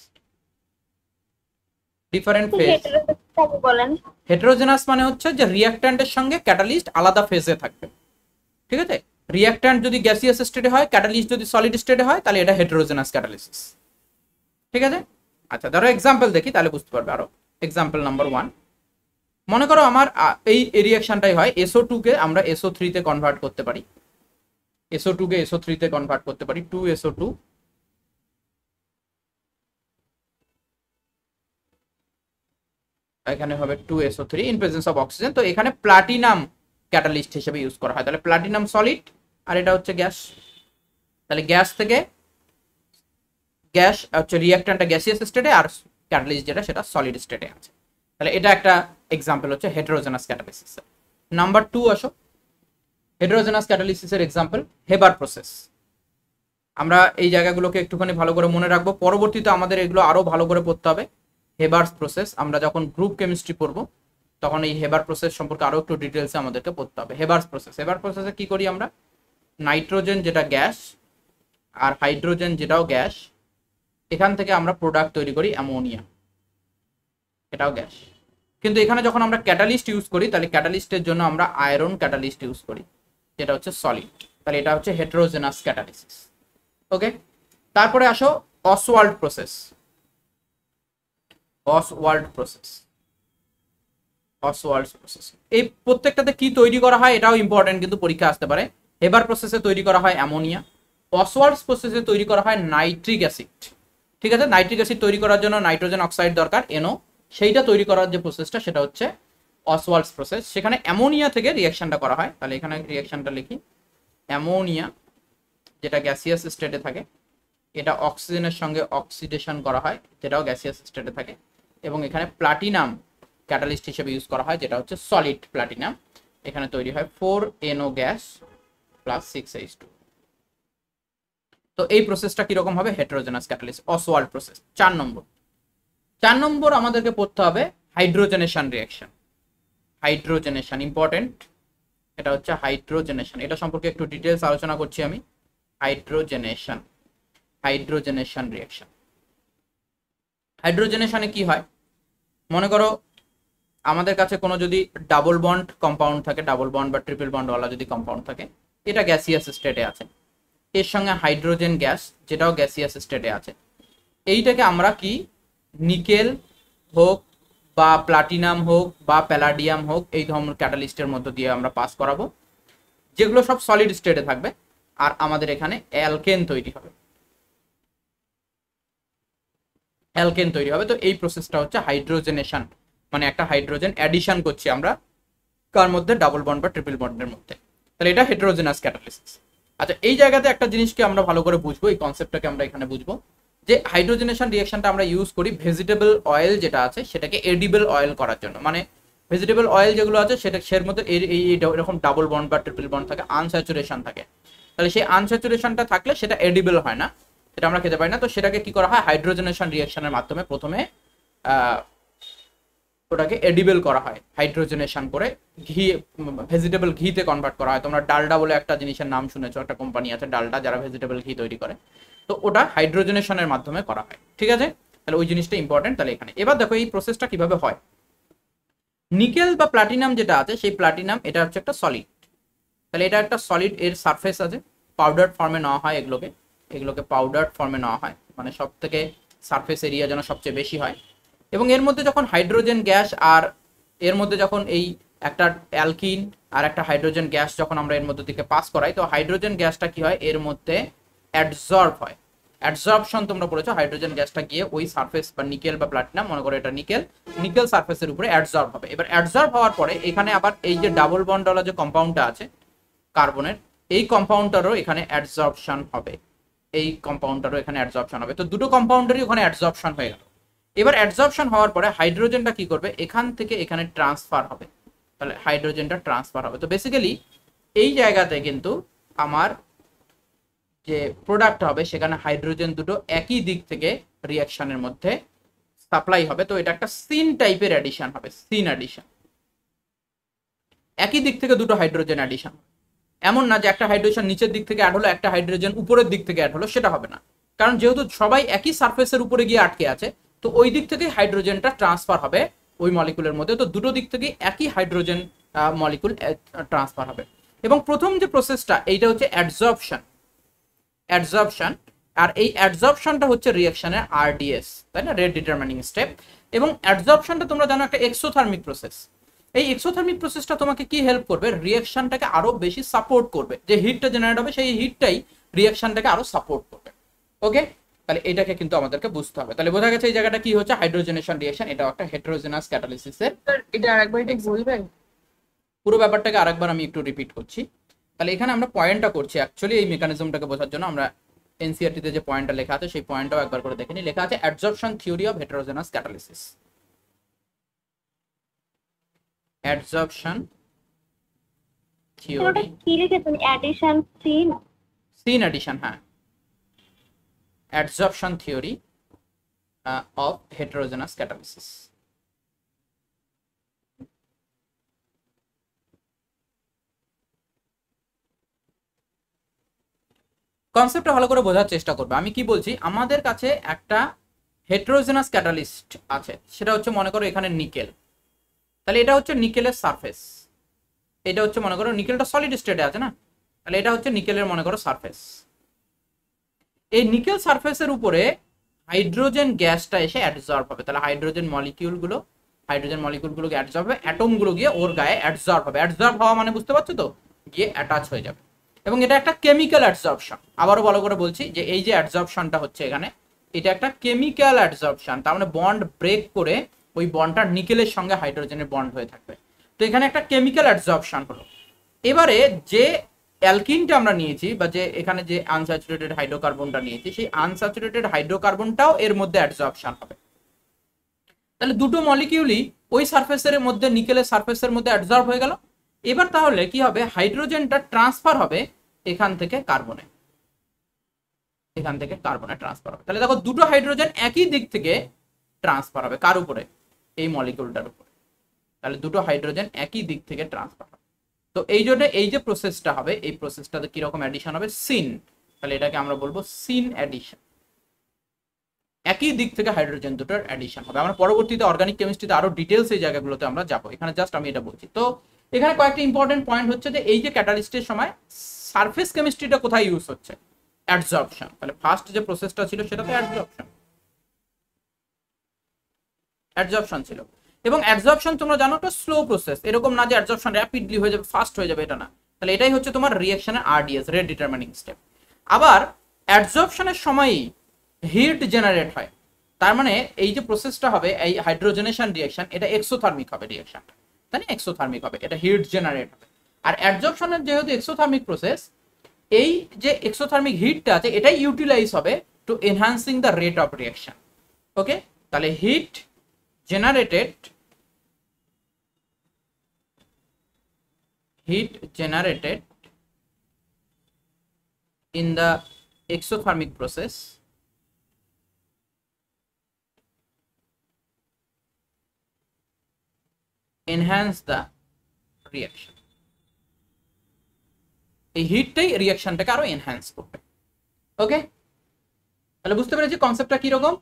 Different phase বলেন। হেটেরোজেনাস মানে হচ্ছে যে রিঅ্যাক্ট্যান্টের সঙ্গে ক্যাটালিস্ট আলাদা ফেজে থাকবে, ঠিক আছে? রিঅ্যাক্ট্যান্ট যদি গ্যাসিয়াস স্টেটে হয়, ক্যাটালিস্ট যদি সলিড স্টেটে হয়, তাহলে এটা হেটেরোজেনাস ক্যাটালিসিস, ঠিক আছে? আচ্ছা, ধরো এক্সাম্পল দেখি, তাহলে বুঝতে পারবে আরো। এক্সাম্পল নাম্বার 1, মনে করো আমার এই রিঅ্যাকশনটাই হয়, SO2 কে আমরা SO3 তে কনভার্ট করতে পারি, SO2 কে SO3 তে কনভার্ট করতে পারি, 2SO2 এখানে হবে 2SO3 in presence of oxygen. তো এখানে প্লাটিনাম ক্যাটালিস্ট হিসেবে ইউজ করা হয়। তাহলে প্লাটিনাম সলিড আর এটা হচ্ছে গ্যাস। তাহলে গ্যাস থেকে গ্যাস হচ্ছে রিঅ্যাক্ট্যান্টটা গ্যাসিয়াস স্টেটে আর ক্যাটালিস্ট যেটা সেটা সলিড স্টেটে আছে। তাহলে এটা একটা এক্সাম্পল হচ্ছে হেটেরোজেনাস ক্যাটালিসিস। নাম্বার 2 আসো, হেটেরোজেনাস ক্যাটালিসিসের এক্সাম্পল হেবার প্রসেস। আমরা এই জায়গাগুলোকে একটুখানি ভালো করে মনে রাখবো, পরবর্তীতে আমাদের এগুলো আরো ভালো করে পড়তে হবে। হেবার্স প্রসেস আমরা যখন গ্রুপ কেমিস্ট্রি পড়বো তখন এই হেবার প্রসেস সম্পর্কে আরো একটু ডিটেলসে আমাদেরকে পড়তে হবে। হেবার্স প্রসেস, হেবার প্রসেসে কি করি আমরা, নাইট্রোজেন যেটা গ্যাস আর হাইড্রোজেন যেটাও গ্যাস, এখান থেকে আমরা প্রোডাক্ট তৈরি করি অ্যামোনিয়া, এটাও গ্যাস। কিন্তু এখানে যখন আমরা ক্যাটালিস্ট ইউজ করি, তাহলে ক্যাটালিস্টের জন্য আমরা আয়রন ক্যাটালিস্ট ইউজ করি, যেটা হচ্ছে সলিড। তাহলে এটা হচ্ছে হেটেরোজেনাস ক্যাটালিসিস। ওকে, তারপরে আসো Ostwald process. Ostwald process, Ostwald process, এই প্রত্যেকটাতে কি তৈরি করা হয় এটাও ইম্পর্টেন্ট, কিন্তু পরীক্ষা আসতে পারে। হেবার প্রসেসে তৈরি করা হয় অ্যামোনিয়া, অসওয়াল্ড প্রসেসে তৈরি করা হয় নাইট্রিক অ্যাসিড, ঠিক আছে? নাইট্রিক অ্যাসিড তৈরি করার জন্য নাইট্রোজেন অক্সাইড দরকার, NO, সেইটা তৈরি করার যে প্রসেসটা সেটা হচ্ছে অসওয়াল্ডস প্রসেস। সেখানে অ্যামোনিয়া থেকে রিঅ্যাকশনটা করা হয়। তাহলে এখানে রিঅ্যাকশনটা লিখি, অ্যামোনিয়া যেটা গ্যাসিয়াস স্টেটে থাকে, এটা অক্সিজেনের সঙ্গে অক্সিডেশন করা হয়, যেটাও গ্যাসিয়াস স্টেটে থাকে, এবং এখানে প্লাটিনাম ক্যাটালিস্ট হিসেবে ইউজ করা হয়, যেটা হচ্ছে সলিড প্লাটিনাম। এখানে তৈরি হয় 4NO গ্যাস প্লাস 6H2। তো এই প্রসেসটা কিরকম হবে, হেটেরোজেনাস ক্যাটালিস্ট, অসওয়াল্ড প্রসেস। 4 নম্বর আমাদেরকে পড়তে হবে হাইড্রোজেনেশন রিঅ্যাকশন। Hydrogenation important. এটা হচ্ছে হাইড্রোজেনেশন। এটা সম্পর্কে একটু ডিটেলস আলোচনা করছি আমি। Hydrogenation, hydrogenation reaction. হাইড্রোজেনেশনে কি হয়, মনে করো আমাদের কাছে কোনো যদি ডাবল বন্ড কম্পাউন্ড থাকে, ডাবল বন্ড বা ট্রিপল বন্ডওয়ালা যদি কম্পাউন্ড থাকে, এটা গ্যাসিয়াস স্টেটে আছে, এর সঙ্গে হাইড্রোজেন গ্যাস যেটাও গ্যাসিয়াস স্টেটে আছে, এইটাকে আমরা কি নিকেল হোক বা প্লাটিনাম হোক বা প্যালাডিয়াম হোক, এই ধরনের ক্যাটালিস্টের মধ্য দিয়ে আমরা পাস করাবো, যেগুলো সব সলিড স্টেটে থাকবে, আর আমাদের এখানে অ্যালকেন তৈরি হবে, অ্যালকেন তৈরি হবে। তো এই প্রসেসটা হচ্ছে হাইড্রোজেনেশন, মানে একটা হাইড্রোজেন অ্যাডিশন করছি আমরা কার মধ্যে, ডাবল বন্ড বা ট্রিপল বন্ডের মধ্যে। তাহলে এটা হেটেরোজেনাস ক্যাটালিসিস। আচ্ছা, এই জায়গাতে একটা জিনিসকে আমরা ভালো করে বুঝবো, এই কনসেপ্টটাকে আমরা এখানে বুঝবো যে হাইড্রোজেনেশন রিঅ্যাকশনটা আমরা ইউজ করি ভেজিটেবল অয়েল যেটা আছে সেটাকে এডিবল অয়েল করার জন্য। মানে ভেজিটেবল অয়েল যেগুলো আছে সেটা সের মধ্যে এরকম ডাবল বন্ড বা ট্রিপল বন্ড থাকে, আনস্যাচুরেশন থাকে। তাহলে সেই আনস্যাচুরেশনটা থাকলে সেটা এডিবল হয় না, সেটা আমরা খেতে পারি না। তো সেটাকে কি করা হয়, হাইড্রোজেনেশন রিঅ্যাকশনের মাধ্যমে প্রথমে ওটাকে এডিবল করা হয়, হাইড্রোজেনেশন করে ঘি, ভেজিটেবল ঘিতে কনভার্ট করা হয়। তোমরা ডালডা বলে একটা জিনিসের নাম শুনেছো, একটা কোম্পানি আছে ডালডা, যারা ভেজিটেবল ঘি তৈরি করে। তো ওটা হাইড্রোজেনেশনের মাধ্যমে করা হয়, ঠিক আছে? তাহলে ওই জিনিসটা ইম্পর্টেন্ট। তাহলে এখানে এবার দেখো এই প্রসেসটা কিভাবে হয়। নিকেল বা প্লাটিনাম যেটা আছে, সেই প্লাটিনাম এটা হচ্ছে একটা সলিড। তাহলে এটা একটা সলিড, এর সারফেস আছে, পাউডার ফর্মে নেওয়া হয় এগুলোকে পাউডার ফর্মে নেওয়া হয়, মানে সব থেকে সারফেস এরিয়া যেন সবচেয়ে বেশি হয়। এবং এর মধ্যে যখন হাইড্রোজেন গ্যাস আর এর মধ্যে যখন এই একটা অ্যালকিন আর একটা হাইড্রোজেন গ্যাস যখন আমরা এর মধ্যে থেকে পাস করাই, তো হাইড্রোজেন গ্যাসটা কি হয়, এর মধ্যে অ্যাডজর্ব হয়। অ্যাডজর্পশন তোমরা পড়েছো, হাইড্রোজেন গ্যাসটা গিয়ে ওই সারফেস বা নিকেল বা প্লাটিনাম, মনে করো এটা নিকেল সারফেসের উপরে অ্যাডজর্ব হবে। এবার অ্যাডজর্ব হওয়ার পরে এখানে আবার এই যে ডাবল বন্ডওয়ালা যে কম্পাউন্ডটা আছে কার্বনের, এই কম্পাউন্ডটারও এখানে অ্যাডজর্পশন হবে, এই কম্পাউন্ডটারও এখানে অ্যাডজর্পশন হবে। তো দুটো কম্পাউন্ডারই ওখানে অ্যাডজর্পশন হয়ে গেল। এবার অ্যাডজর্পশন হওয়ার পরে হাইড্রোজেনটা কি করবে, এখান থেকে এখানে ট্রান্সফার হবে। তাহলে হাইড্রোজেনটা ট্রান্সফার হবে। তো বেসিক্যালি এই জায়গাতে কিন্তু আমার যে প্রোডাক্ট হবে সেখানে হাইড্রোজেন দুটো একই দিক থেকে রিঅ্যাকশনের মধ্যে সাপ্লাই হবে। তো এটা একটা সিন টাইপের অ্যাডিশন হবে, সিন অ্যাডিশন। একই দিক থেকে দুটো হাইড্রোজেন অ্যাডিশন, এমন না যে একটা হাইড্রোজেন নিচের দিক থেকে অ্যাড হলো, একটা হাইড্রোজেন উপরের দিক থেকে অ্যাড হলো, সেটা হবে না। কারণ যেহেতু সবাই একই সারফেসের উপরে গিয়ে আটকে আছে, তো ওই দিক থেকে হাইড্রোজেনটা ট্রান্সফার হবে ওই মলিকুলের মধ্যে। তো দুটো দিক থেকে একই হাইড্রোজেন মলিকুল ট্রান্সফার হবে। এবং প্রথম যে প্রসেসটা এইটা হচ্ছে অ্যাডজর্পশন। আর এই অ্যাডজর্পশনটা হচ্ছে রিঅ্যাকশনের আরডিএস, তাই না, রেট ডিটারমিনিং স্টেপ। এবং অ্যাডজর্পশনটা তোমরা জানো একটা এক্সোথার্মিক প্রসেস। এই এক্সোথার্মিক প্রসেসটা তোমাকে কি হেল্প করবে, রিঅ্যাকশনটাকে আরো বেশি সাপোর্ট করবে। যে হিটটা জেনারেট হবে সেই হিটটাই রিঅ্যাকশনটাকে আরো সাপোর্ট করবে। ওকে, তাহলে এটাকে কিন্তু আমাদেরকে বুঝতে হবে। তাহলে বোঝা গেছে এই জায়গাটা কি হচ্ছে, হাইড্রোজেনেশন রিঅ্যাকশন, এটা একটা হেটেরোজেনাস ক্যাটালিসিসের। এটা আরেকবার একটু বলবেন? পুরো ব্যাপারটাকে আরেকবার আমি একটু রিপিট করছি। তাহলে এখানে আমরা পয়েন্টটা করছি অ্যাকচুয়ালি এই মেকানিজমটাকে বোঝার জন্য। আমরা এনসিইআরটি তে যে পয়েন্টটা লেখা আছে সেই পয়েন্টটাও একবার করে দেখে নিই। লেখা আছে adsorption theory of heterogeneous catalysis. Adsorption theory, কি লিখেছেন? অ্যাডিশন সিন, সিন অ্যাডিশন, হ্যাঁ, adsorption theory of heterogeneous catalysis. কনসেপ্টটা ভালো করে বোঝার চেষ্টা করবে। আমি কি বলছি, আমাদের কাছে একটা হেটেরোজেনাস ক্যাটালিস্ট আছে, সেটা হচ্ছে মনে করো এখানে নিকেল। তাহলে এটা হচ্ছে নিকেলের সারফেস, এটা হচ্ছে মনে করো নিকেলটা সলিড স্টেটে আছে না, তাহলে এটা হচ্ছে নিকেলের মনে করো সারফেস। এই নিকেল সারফেসের উপরে হাইড্রোজেন গ্যাসটা এসে অ্যাডজর্ব হবে। তাহলে হাইড্রোজেন মলিকিউলগুলোকে অ্যাডজর্ব হবে, অ্যাটমগুলো গিয়ে ওর গায়ে অ্যাডজর্ব হবে। অ্যাডজর্ব হওয়া মানে বুঝতে পারছো তো, গিয়ে অ্যাটাচ হয়ে যাবে। এবং এটা একটা কেমিক্যাল অ্যাডজর্পশন। আবারও ভালো করে বলছি যে এই যে অ্যাডজর্পশনটা হচ্ছে এখানে, এটা একটা কেমিক্যাল অ্যাডজর্পশন। তার মানে বন্ড ব্রেক করে ওই বন্ডটা নিকেলের সঙ্গে হাইড্রোজেনের বন্ড হয়ে থাকবে। তো এখানে একটা কেমিক্যাল অ্যাডজর্পশন হলো। এবারে যে অ্যালকিনটা আমরা নিয়েছি বা যে এখানে যে আনস্যাচুরেটেড হাইড্রোকার্বনটা নিয়েছি, সেই আনস্যাচুরেটেড হাইড্রোকার্বনটাও এর মধ্যে অ্যাডজর্পশন হবে। তাহলে দুটো মলিকিউলই ওই সারফেসের মধ্যে, নিকেলের সারফেসের মধ্যে অ্যাডজর্ব হয়ে গেল। এবার তাহলে কি হবে, হাইড্রোজেনটা ট্রান্সফার হবে এখান থেকে কার্বনে, ট্রান্সফার হবে। তাহলে দেখো দুটো হাইড্রোজেন একই দিক থেকে ট্রান্সফার হবে, কার উপরে, এই মলিকিউলটার উপরে। তাহলে দুটো হাইড্রোজেন একই দিক থেকে ট্রান্সফার হবে। তো তো এই জন্য এই যে প্রসেসটা হবে, এই প্রসেসটাতে কিরকম অ্যাডিশন হবে, সিন। তাহলে এটাকে আমরা বলবো সিন অ্যাডিশন। একই দিক থেকে হাইড্রোজেন দুটোর অ্যাডিশন হবে। আমরা পরবর্তীতে অর্গানিক কেমিস্ট্রিতে আরো ডিটেলস এই জায়গাগুলোতে আমরা যাবো, এখানে জাস্ট আমি এটা বলছি। তো এখানে কয়েকটা ইম্পর্টেন্ট পয়েন্ট হচ্ছে যে এই যে ক্যাটালিস্টের সময় সারফেস কেমিস্ট্রিটা কোথায় ইউজ হচ্ছে, অ্যাডসর্পশন। তাহলে ফার্স্ট যে প্রসেসটা ছিল সেটা তো অ্যাডসর্পশন ছিল। এবং অ্যাডসর্পশন তোমরা জানো তো স্লো প্রসেস, এরকম না যে অ্যাডসর্পশন র্যাপিডলি হয়ে যাবে, ফাস্ট হয়ে যাবে, এটা না। তাহলে এটাই হচ্ছে তোমার রিঅ্যাকশনের আরডিএস, রেট ডিটারমিনিং স্টেপ। আবার অ্যাডসর্পশনের সময়ই হিট জেনারেট হয়। তার মানে এই যে প্রসেসটা হবে, এই হাইড্রোজেনেশন রিঅ্যাকশন, এটা এক্সোথার্মিক হবে রিঅ্যাকশনটা, তাই না? এক্সোথার্মিক হবে, এটা হিট জেনারেট হবে। আর অ্যাডসর্পশনের যেহেতু এক্সোথার্মিক প্রসেস, এই যে এক্সোথার্মিক হিটটা আছে এটাই ইউটিলাইজ হবে to enhancing the rate of reaction. Okay, তাহলে heat generated in the exothermic process enhance the reaction. এই হিটটাই রিঅ্যাকশনটাকে আরো এনহ্যান্স করবে। ওকে, তাহলে বুঝতে পেরেছি কনসেপ্টটা কি রকম।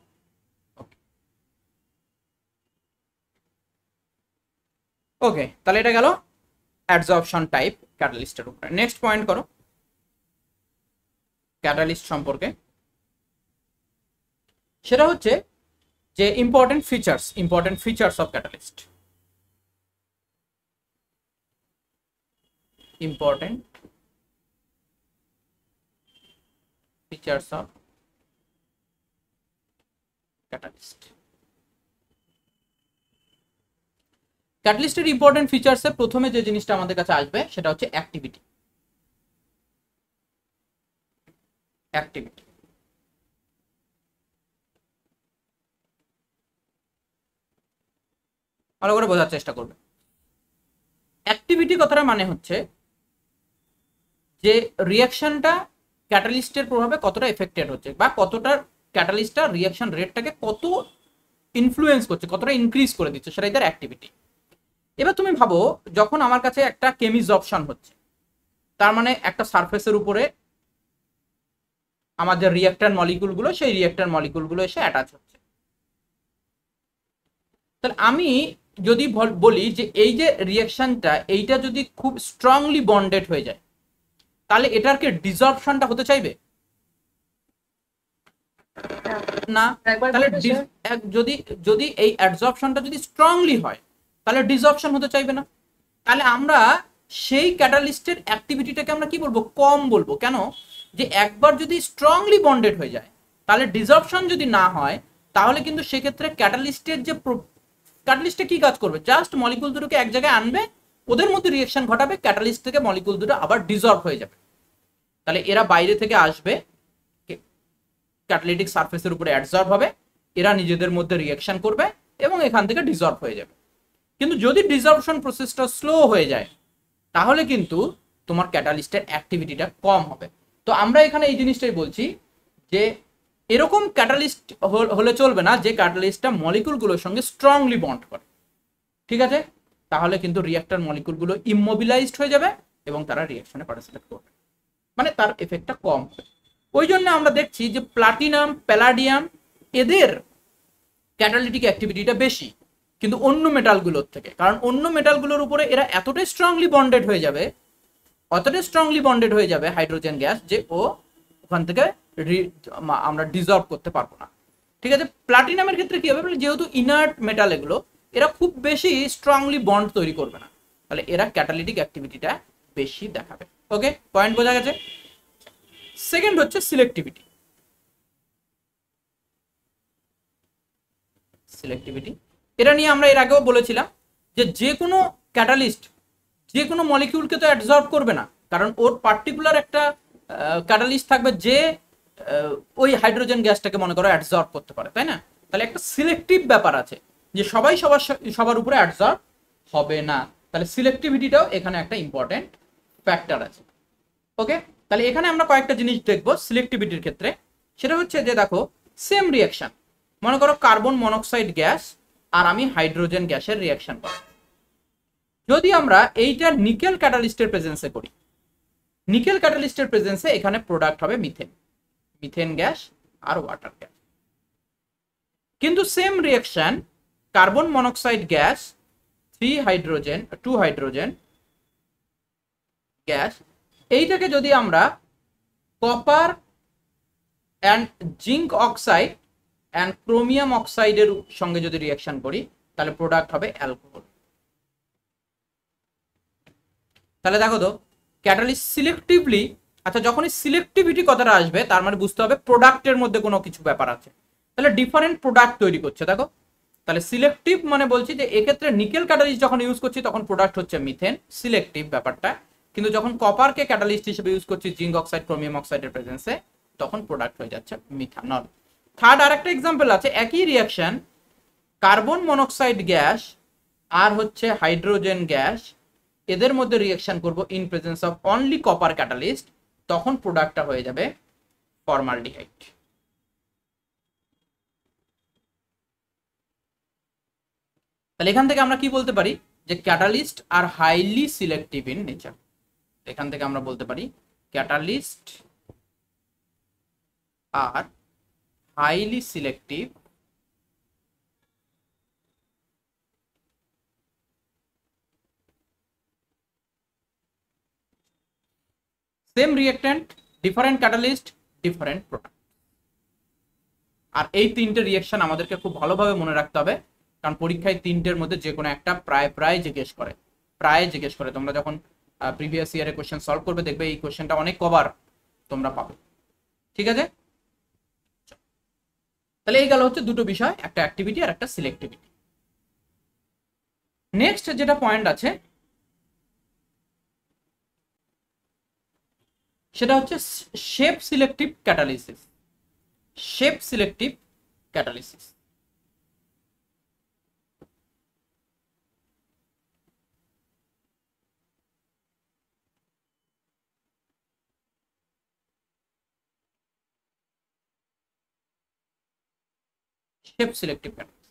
ওকে, তাহলে এটা গেল অ্যাডসর্পশন টাইপ ক্যাটালিস্টের উপরে। নেক্সট পয়েন্ট করো ক্যাটালিস্ট সম্পর্কে, সেটা হচ্ছে যে important features of catalyst. Important features of catalyst. ক্যাটালিস্টের ইম্পর্টেন্ট ফিচার্সে প্রথমে যে জিনিসটা আমাদের কাছে আসবে সেটা হচ্ছে অ্যাক্টিভিটি। ভালো করে বোঝার চেষ্টা করবে। অ্যাক্টিভিটি কথাটা মানে হচ্ছে যে রিঅ্যাকশনটা ক্যাটালিস্টের প্রভাবে কতটা এফেক্টেড হচ্ছে, বা কতটা ক্যাটালিস্টটা রিঅ্যাকশন রেটটাকে কত ইনফ্লুয়েন্স করছে, কতটা ইনক্রিজ করে দিচ্ছে, সেটাই তার অ্যাক্টিভিটি। এবার তুমি ভাবো, যখন আমার কাছে একটা কেমিজর্পশন হচ্ছে, তার মানে একটা সারফেসের উপরে আমাদের রিঅ্যাক্ট্যান্ট মলিকুলগুলো, সেই রিঅ্যাক্ট্যান্ট মলিকুলগুলো এসে অ্যাটাচ হচ্ছে। তাহলে আমি যদি বলি যে এই যে রিঅ্যাকশনটা, এইটা যদি খুব স্ট্রংলি বন্ডেড হয়ে যায়, তাহলে এটার কি ডিসঅর্পশনটা হতে চাইবে না? তাহলে যদি এই অ্যাডসর্পশনটা যদি স্ট্রংলি হয়, তাহলে ডিসঅর্পশন হতে চাইবে না। তাহলে আমরা সেই ক্যাটালিস্টের অ্যাক্টিভিটিটাকে আমরা কি বলবো, কম বলবো। কেন? যে একবার যদি স্ট্রংলি বন্ডেড হয়ে যায়, তাহলে ডিসঅর্পশন যদি না হয়, তাহলে কিন্তু সেক্ষেত্রে ক্যাটালিস্টে কি কাজ করবে, জাস্ট মলিকুল দুটোকে এক জায়গায় আনবে, ওদের মধ্যে রিঅ্যাকশন ঘটাবে, ক্যাটালিস্ট থেকে মলিকুল দুটো আবার ডিসঅলভ হয়ে যাবে। তাহলে এরা বাইরে থেকে আসবে, ক্যাটালিটিক সারফেসের উপরে অ্যাডসর্ব হবে, এরা নিজেদের মধ্যে রিঅ্যাকশন করবে এবং এখান থেকে ডিসঅলভ হয়ে যাবে। কিন্তু যদি ডিসঅর্পশন প্রসেসটা স্লো হয়ে যায়, তাহলে কিন্তু তোমার ক্যাটালিস্টের অ্যাক্টিভিটিটা কম হবে। তো আমরা এখানে এই জিনিসটাই বলছি যে এরকম ক্যাটালিস্ট হলে চলবে না যে ক্যাটালিস্টটা মলিকুলগুলোর সঙ্গে স্ট্রংলি বন্ড করে, ঠিক আছে? তাহলে কিন্তু রিঅ্যাক্টর মলিকুলগুলো ইমমোবিলাইজড হয়ে যাবে এবং তারা রিঅ্যাকশনে পার্টিসিপেট করবে, মানে তার এফেক্টটা কম হবে। ওই জন্য আমরা দেখছি যে প্লাটিনাম, প্যালাডিয়াম, এদের ক্যাটালিটিক অ্যাক্টিভিটিটা বেশি কিন্তু অন্য মেটালগুলোর থেকে। কারণ অন্য মেটালগুলোর উপরে এরা এতটাই স্ট্রংলি বন্ডেড হয়ে যাবে হাইড্রোজেন গ্যাস, যে ওখান থেকে আমরা ডিসঅলভ করতে পারবো না, ঠিক আছে? প্লাটিনামের ক্ষেত্রে কি হবে, যেহেতু ইনার্ট মেটাল এগুলো, এরা খুব বেশি স্ট্রংলি বন্ড তৈরি করবে না, তাহলে এরা ক্যাটালিটিক অ্যাক্টিভিটিটা বেশি দেখাবে। ওকে, পয়েন্ট বোঝা গেছে? সেকেন্ড হচ্ছে সিলেক্টিভিটি। এটা নিয়ে আমরা এর আগেও বলেছিলাম যে কোনো ক্যাটালিস্ট যে কোনো মলিকিউলকে তো অ্যাবজর্ব করবে না, কারণ ওর পার্টিকুলার একটা ক্যাটালিস্ট থাকবে যে ওই হাইড্রোজেন গ্যাসটাকে মনে করো অ্যাবজর্ব করতে পারে, তাই না? তাহলে একটা সিলেক্টিভ ব্যাপার আছে যে সবাই সবার উপরে অ্যাবজর্ব হবে না। তাহলে সিলেক্টিভিটিটাও এখানে একটা ইম্পর্টেন্ট ফ্যাক্টর আছে। ওকে, তাহলে এখানে আমরা কয়েকটা জিনিস দেখবো সিলেক্টিভিটির ক্ষেত্রে। সেটা হচ্ছে যে দেখো, সেম রিঅ্যাকশন, মনে করো কার্বন মনোক্সাইড গ্যাস আর আমি হাইড্রোজেন গ্যাসের রিঅ্যাকশন করব। যদি আমরা এইটা নিকেল ক্যাটালিস্টের প্রেজেন্সে করি, নিকেল ক্যাটালিস্টের প্রেজেন্সে এখানে প্রোডাক্ট হবে মিথেন, মিথেন গ্যাস আর ওয়াটার গ্যাস। কিন্তু same reaction carbon monoxide gas 2 hydrogen gas, এইটাকে যদি আমরা copper and zinc oxide and chromium অক্সাইডের সঙ্গে যদি রিঅ্যাকশন করি, তাহলে প্রোডাক্ট হবে অ্যালকোহল। তাহলে দেখো তো ক্যাটালিস্ট সিলেক্টিভলি, আচ্ছা যখনই সিলেক্টিভিটি কথাটা আসবে তার মানে বুঝতে হবে প্রোডাক্টের মধ্যে কোনো কিছু ব্যাপার আছে, তাহলে ডিফারেন্ট প্রোডাক্ট তৈরি করছে। দেখো তাহলে সিলেক্টিভ মানে বলছি যে এক্ষেত্রে নিকেল ক্যাটালিস্ট যখন ইউজ করছি তখন প্রোডাক্ট হচ্ছে মিথেন, সিলেক্টিভ ব্যাপারটা। কিন্তু যখন কপারকে ক্যাটালিস্ট হিসেবে ইউজ করছি জিঙ্ক অক্সাইড ক্রোমিয়াম অক্সাইডের প্রেজেন্সে, তখন প্রোডাক্ট হয়ে যাচ্ছে মিথানল। থার্ড আরেকটা এক্সাম্পল আছে, একই রিঅ্যাকশন কার্বন মনোক্সাইড গ্যাস আর হচ্ছে হাইড্রোজেন গ্যাস, এদের মধ্যে রিঅ্যাকশন করব in presence of only copper catalyst, তখন প্রোডাক্টটা হয়ে যাবে ফর্মালডিহাইড। তাহলে এখান থেকে আমরা কি বলতে পারি যে catalyst are highly selective in nature. এখান থেকে আমরা বলতে পারি catalyst are highly selective same reactant, different catalyst, different product. আর এই তিনটে রিঅ্যাকশন আমাদেরকে খুব ভালোভাবে মনে রাখতে হবে, কারণ পরীক্ষায় তিনটের মধ্যে যে কোনো একটা প্রায় জিজ্ঞেস করে। তোমরা যখন প্রিভিয়াস ইয়ারে কোশ্চেন সলভ করবে দেখবে এই কোশ্চেনটা অনেক কবার তোমরা পাবে। ঠিক আছে, তাহলে এই গেল হচ্ছে দুটো বিষয়, একটা অ্যাক্টিভিটি আর একটা সিলেক্টিভিটি। নেক্সট যেটা পয়েন্ট আছে সেটা হচ্ছে shape selective catalysis. Shape selective catalysis shape selective catalysis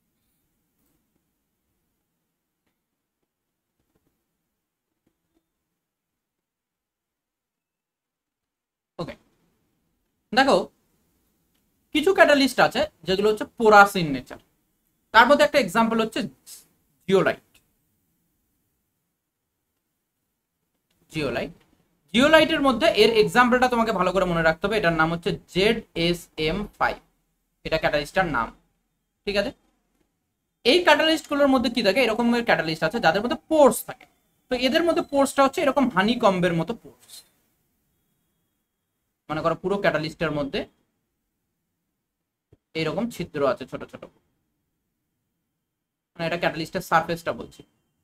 okay, দেখো কিছু ক্যাটালিস্ট আছে যেগুলো হচ্ছে পোরাস ইন নেচার। তার মধ্যে একটা এক্সাম্পল হচ্ছে জিওলাইট। জিওলাইটের মধ্যে এর এক্সাম্পলটা তোমাকে ভালো করে মনে রাখতে হবে, এটার নাম হচ্ছে ZSM5, এটা ক্যাটালিস্টটার নাম। ঠিক আছে, এই ক্যাটালিস্ট গুলোর মধ্যে কি থাকে, এরকমের ক্যাটালিস্ট আছে যাদের মধ্যে পোর্স থাকে। তো এদের মধ্যে পোর্সটা হচ্ছে এরকম হানি কম্বের মতো পোর্স। মনে করো পুরো ক্যাটালিস্টের মধ্যে এইরকম ছিদ্র আছে ছোট ছোট, মানে এটা ক্যাটালিস্টের সারফেসটা বলছি।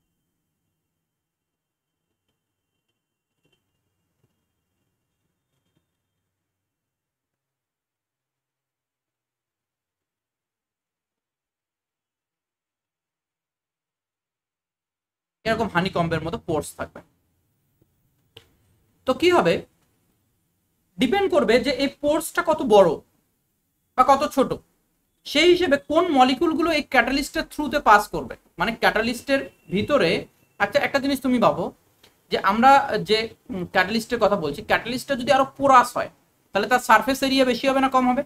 এরকম হানি কম্বের মতো পোর্স থাকবে। তো কি হবে, ডিপেন্ড করবে যে এই পোর্সটা কত বড় বা কত ছোট, সেই হিসেবে কোন মলিকুলগুলো এই ক্যাটালিস্টের থ্রুতে পাস করবে। মানে ক্যাটালিস্টের ভিতরে আচ্ছা একটা জিনিস তুমি ভাবো, যে আমরা যে ক্যাটালিস্টের কথা বলছি, ক্যাটালিস্টটা যদি আরো পোরাস হয় তাহলে তার সারফেস এরিয়া বেশি হবে না কম হবে?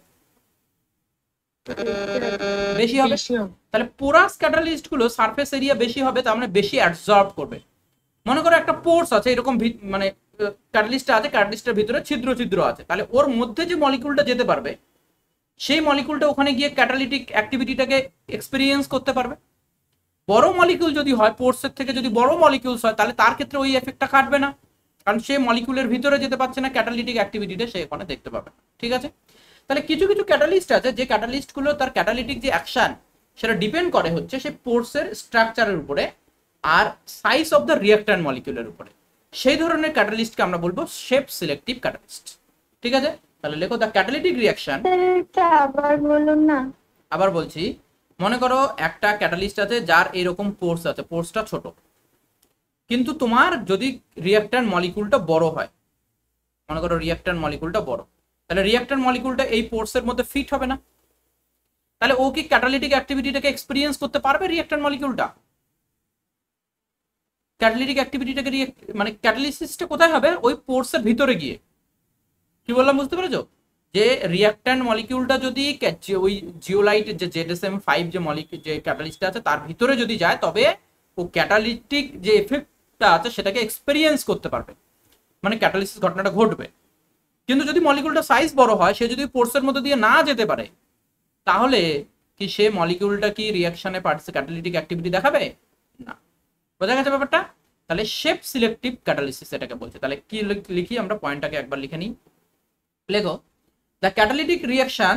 বেশি হবে। তাহলে পোরাস ক্যাটালিস্ট গুলো সারফেস এরিয়া বেশি হবে, তার মানে বেশি অ্যাবজর্ব করবে। মনে করো একটা পোর্স আছে এরকম, মানে ক্যাটালিস্ট আছে, ক্যাটালিস্টের ভিতরে ছিদ্র ছিদ্র আছে, তাহলে ওর মধ্যে যে মলিকুলটা যেতে পারবে সেই মলিকুলটা ওখানে গিয়ে ক্যাটালিটিক অ্যাক্টিভিটিটাকে এক্সপেরিয়েন্স করতে পারবে। বড় মলিকুল যদি হয়, পোর্সের থেকে যদি বড় মলিকুলস হয়, তাহলে তার ক্ষেত্রে ওই এফেক্টটা কাটবে না, কারণ সে মলিকুলের ভিতরে যেতে পারছে না, ক্যাটালিটিক অ্যাক্টিভিটিটা সে ওখানে দেখতে পাবে। ঠিক আছে, তাহলে কিছু কিছু ক্যাটালিস্ট আছে যে ক্যাটালিস্ট গুলো তার ক্যাটালিটিক যে অ্যাকশন সেটা ডিপেন্ড করে হচ্ছে সেই পোর্সের স্ট্রাকচারের উপরে আর সাইজ অফ দ্য রিঅ্যাক্ট্যান্ট মলিকুলের উপরে। সেই ধরনের ক্যাটালিস্টকে আমরা বলবো শেপ সিলেক্টিভ ক্যাটালিস্ট। ঠিক আছে, তাহলে লেখো দ্য ক্যাটালিটিক রিঅ্যাকশন। আবার বলুন না। আবার বলছি, মনে করো একটা ক্যাটালিস্ট আছে যার এরকম পোর্স আছে, পোর্সটা ছোট, কিন্তু তোমার যদি রিঅ্যাক্ট্যান্ট মলিকুলটা বড় হয়, মনে করো রিঅ্যাক্ট্যান্ট মলিকুলটা বড়, তাহলে রিঅ্যাক্ট্যান্ট মলিকুলটা এই পোর্সের মধ্যে ফিট হবে না, তাহলে ও কি ক্যাটালিটিক অ্যাক্টিভিটিটাকে এক্সপেরিয়েন্স করতে পারবে রিঅ্যাক্ট্যান্ট মলিকুলটা? ক্যাটালিটিক অ্যাক্টিভিটিটাকে মানে ক্যাটালিসিসটা কোথায় হবে, ওই পোর্সের ভিতরে গিয়ে। কি বললাম বুঝতে পেরেছো? যে রিঅ্যাক্ট্যান্ট মলিকিউলটা যদি ওই জিওলাইট যে ZSM5 যে যে ক্যাটালিস্টটা আছে তার ভিতরে যদি যায়, তবে ও ক্যাটালিটিক যে এফেক্টটা আছে সেটাকে এক্সপেরিয়েন্স করতে পারবে, মানে ক্যাটালিসিস ঘটনাটা ঘটবে। কিন্তু যদি মলিকিউলটা সাইজ বড় হয়, সে যদি পোর্সের মধ্যে দিয়ে না যেতে পারে, তাহলে কি সে মলিকিউলটা কি রিঅ্যাকশনে ক্যাটালিটিক অ্যাক্টিভিটি দেখাবে না। বোঝা গেছে ব্যাপারটা? তাহলে শেপ সিলেক্টিভ ক্যাটালিসিস এটাকে বলছে। তাহলে কি লিখি আমরা, পয়েন্টটাকে একবার লিখে নিই। লেখো, the catalytic reaction,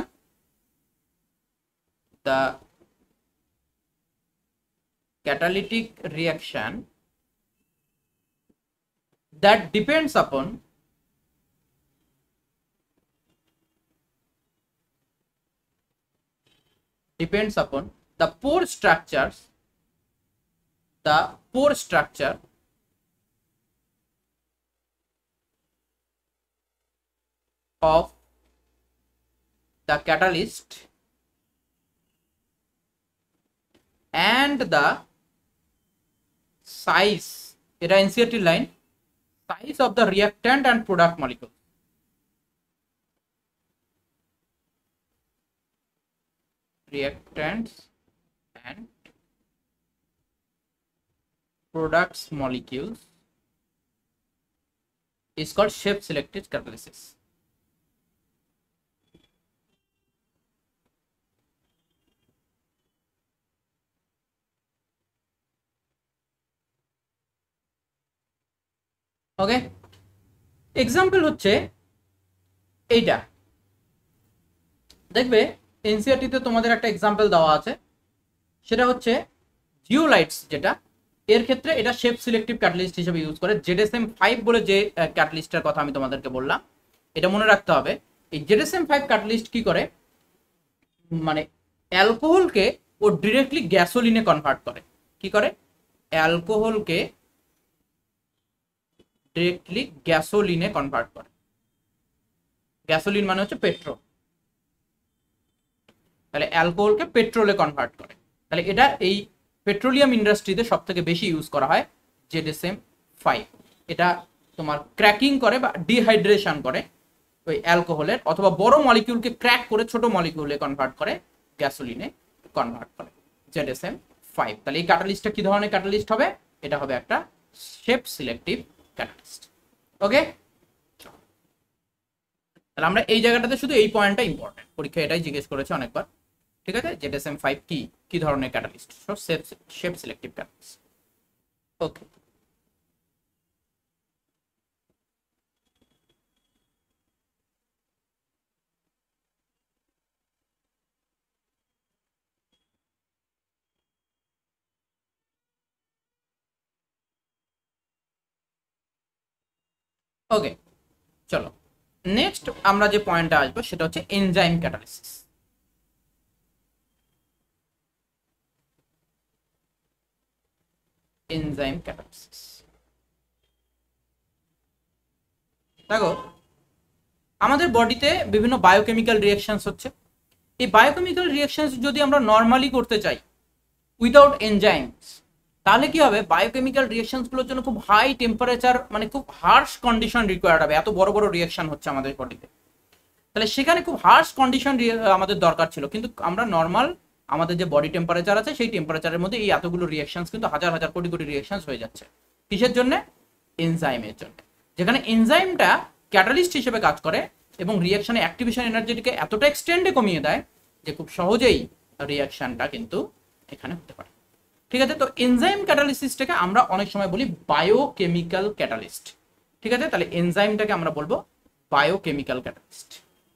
the catalytic reaction that depends upon the pore structure of the catalyst and the size, এটা NCERT line, size of the reactant and product molecule. Reactants and products molecules is called shape selective catalysis. Okay, example হচ্ছে এইটা। দেখবে এনসিইআরটি তে তোমাদের একটা এক্সাম্পল দেওয়া আছে, সেটা হচ্ছে জিওলাইটস, যেটা এর ক্ষেত্রে এটা শেপ সিলেক্টিভ ক্যাটালিস্ট হিসেবে ইউজ করে। ZSM5 বলে যে ক্যাটালিস্টের কথা আমি তোমাদেরকে বললাম, এটা মনে রাখতে হবে। এই ZSM5 ক্যাটালিস্ট কি করে, মানে অ্যালকোহলকে ও ডিরেক্টলি গ্যাসোলিনে কনভার্ট করে। কি করে? অ্যালকোহলকে ডিরেক্টলি গ্যাসোলিনে কনভার্ট করে। গ্যাসোলিন মানে হচ্ছে পেট্রোল, তাহলে অ্যালকোহলকে পেট্রোলে কনভার্ট করে। তাহলে এটা এই পেট্রোলিয়াম ইন্ডাস্ট্রিতে সব থেকে বেশি ইউজ করা হয় ZSM5। এটা তোমার ক্র্যাকিং করে বা ডিহাইড্রেশন করে ওই অ্যালকোহলের, অথবা বড় মলিকিউলকে ক্র্যাক করে ছোট মলিকিউলে কনভার্ট করে, গ্যাসোলিনে কনভার্ট করে ZSM5। তাহলে এই ক্যাটালিস্টটা কি ধরনের ক্যাটালিস্ট হবে? এটা হবে একটা শেপ সিলেক্টিভ ক্যাটালিস্ট। ওকে, তাহলে আমরা এই জায়গাটাতে শুধু এই পয়েন্টটা ইম্পর্টেন্ট, পরীক্ষা এটাই জিজ্ঞেস করেছে অনেকবার। ঠিক আছে, ZSM5 কি ধরনের catalyst? Shape selective catalyst. Okay, okay, চলো নেক্সট আমরা যে পয়েন্টটা আসবো সেটা হচ্ছে এনজাইম ক্যাটালিসিস। এনজাইম ক্যাটালিসিস, দেখো আমাদের বডিতে বিভিন্ন বায়োকেমিক্যাল রিঅ্যাকশনস হচ্ছে। এই বায়োকেমিক্যাল রিঅ্যাকশনস যদি আমরা নর্মালি করতে চাই উইদাউট এনজাইমস, তাহলে কি হবে, বায়োকেমিক্যাল রিঅ্যাকশনস গুলোর জন্য খুব হাই টেম্পারেচার, মানে খুব হার্শ কন্ডিশন রিকোয়ার্ড হবে। এত বড় বড় রিঅ্যাকশন হচ্ছে আমাদের বডিতে, তাহলে সেখানে খুব হার্শ কন্ডিশন আমাদের দরকার ছিল। কিন্তু আমরা নর্মাল আমাদের যে বডি টেম্পারেচার আছে সেই টেম্পারেচারের মধ্যে এই এতগুলো রিঅ্যাকশনস কিন্তু হাজার হাজার কোটি কোটি রিঅ্যাকশনস হয়ে যাচ্ছে। কিসের জন্য? এনজাইমের জন্য। যেখানে এনজাইমটা ক্যাটালিস্ট হিসেবে কাজ করে এবং রিঅ্যাকশনে অ্যাক্টিভেশন এনার্জিটিকে এতটা এক্সটেন্ডে কমিয়ে দেয় যে খুব সহজেই রিঅ্যাকশনটা কিন্তু এখানে হতে পারে। ঠিক আছে, তো এনজাইম ক্যাটালিসিসটাকে আমরা অনেক সময় বলি বায়োকেমিক্যাল ক্যাটালিস্ট। ঠিক আছে, তাহলে এনজাইমটাকে আমরা বলবো biochemical catalyst.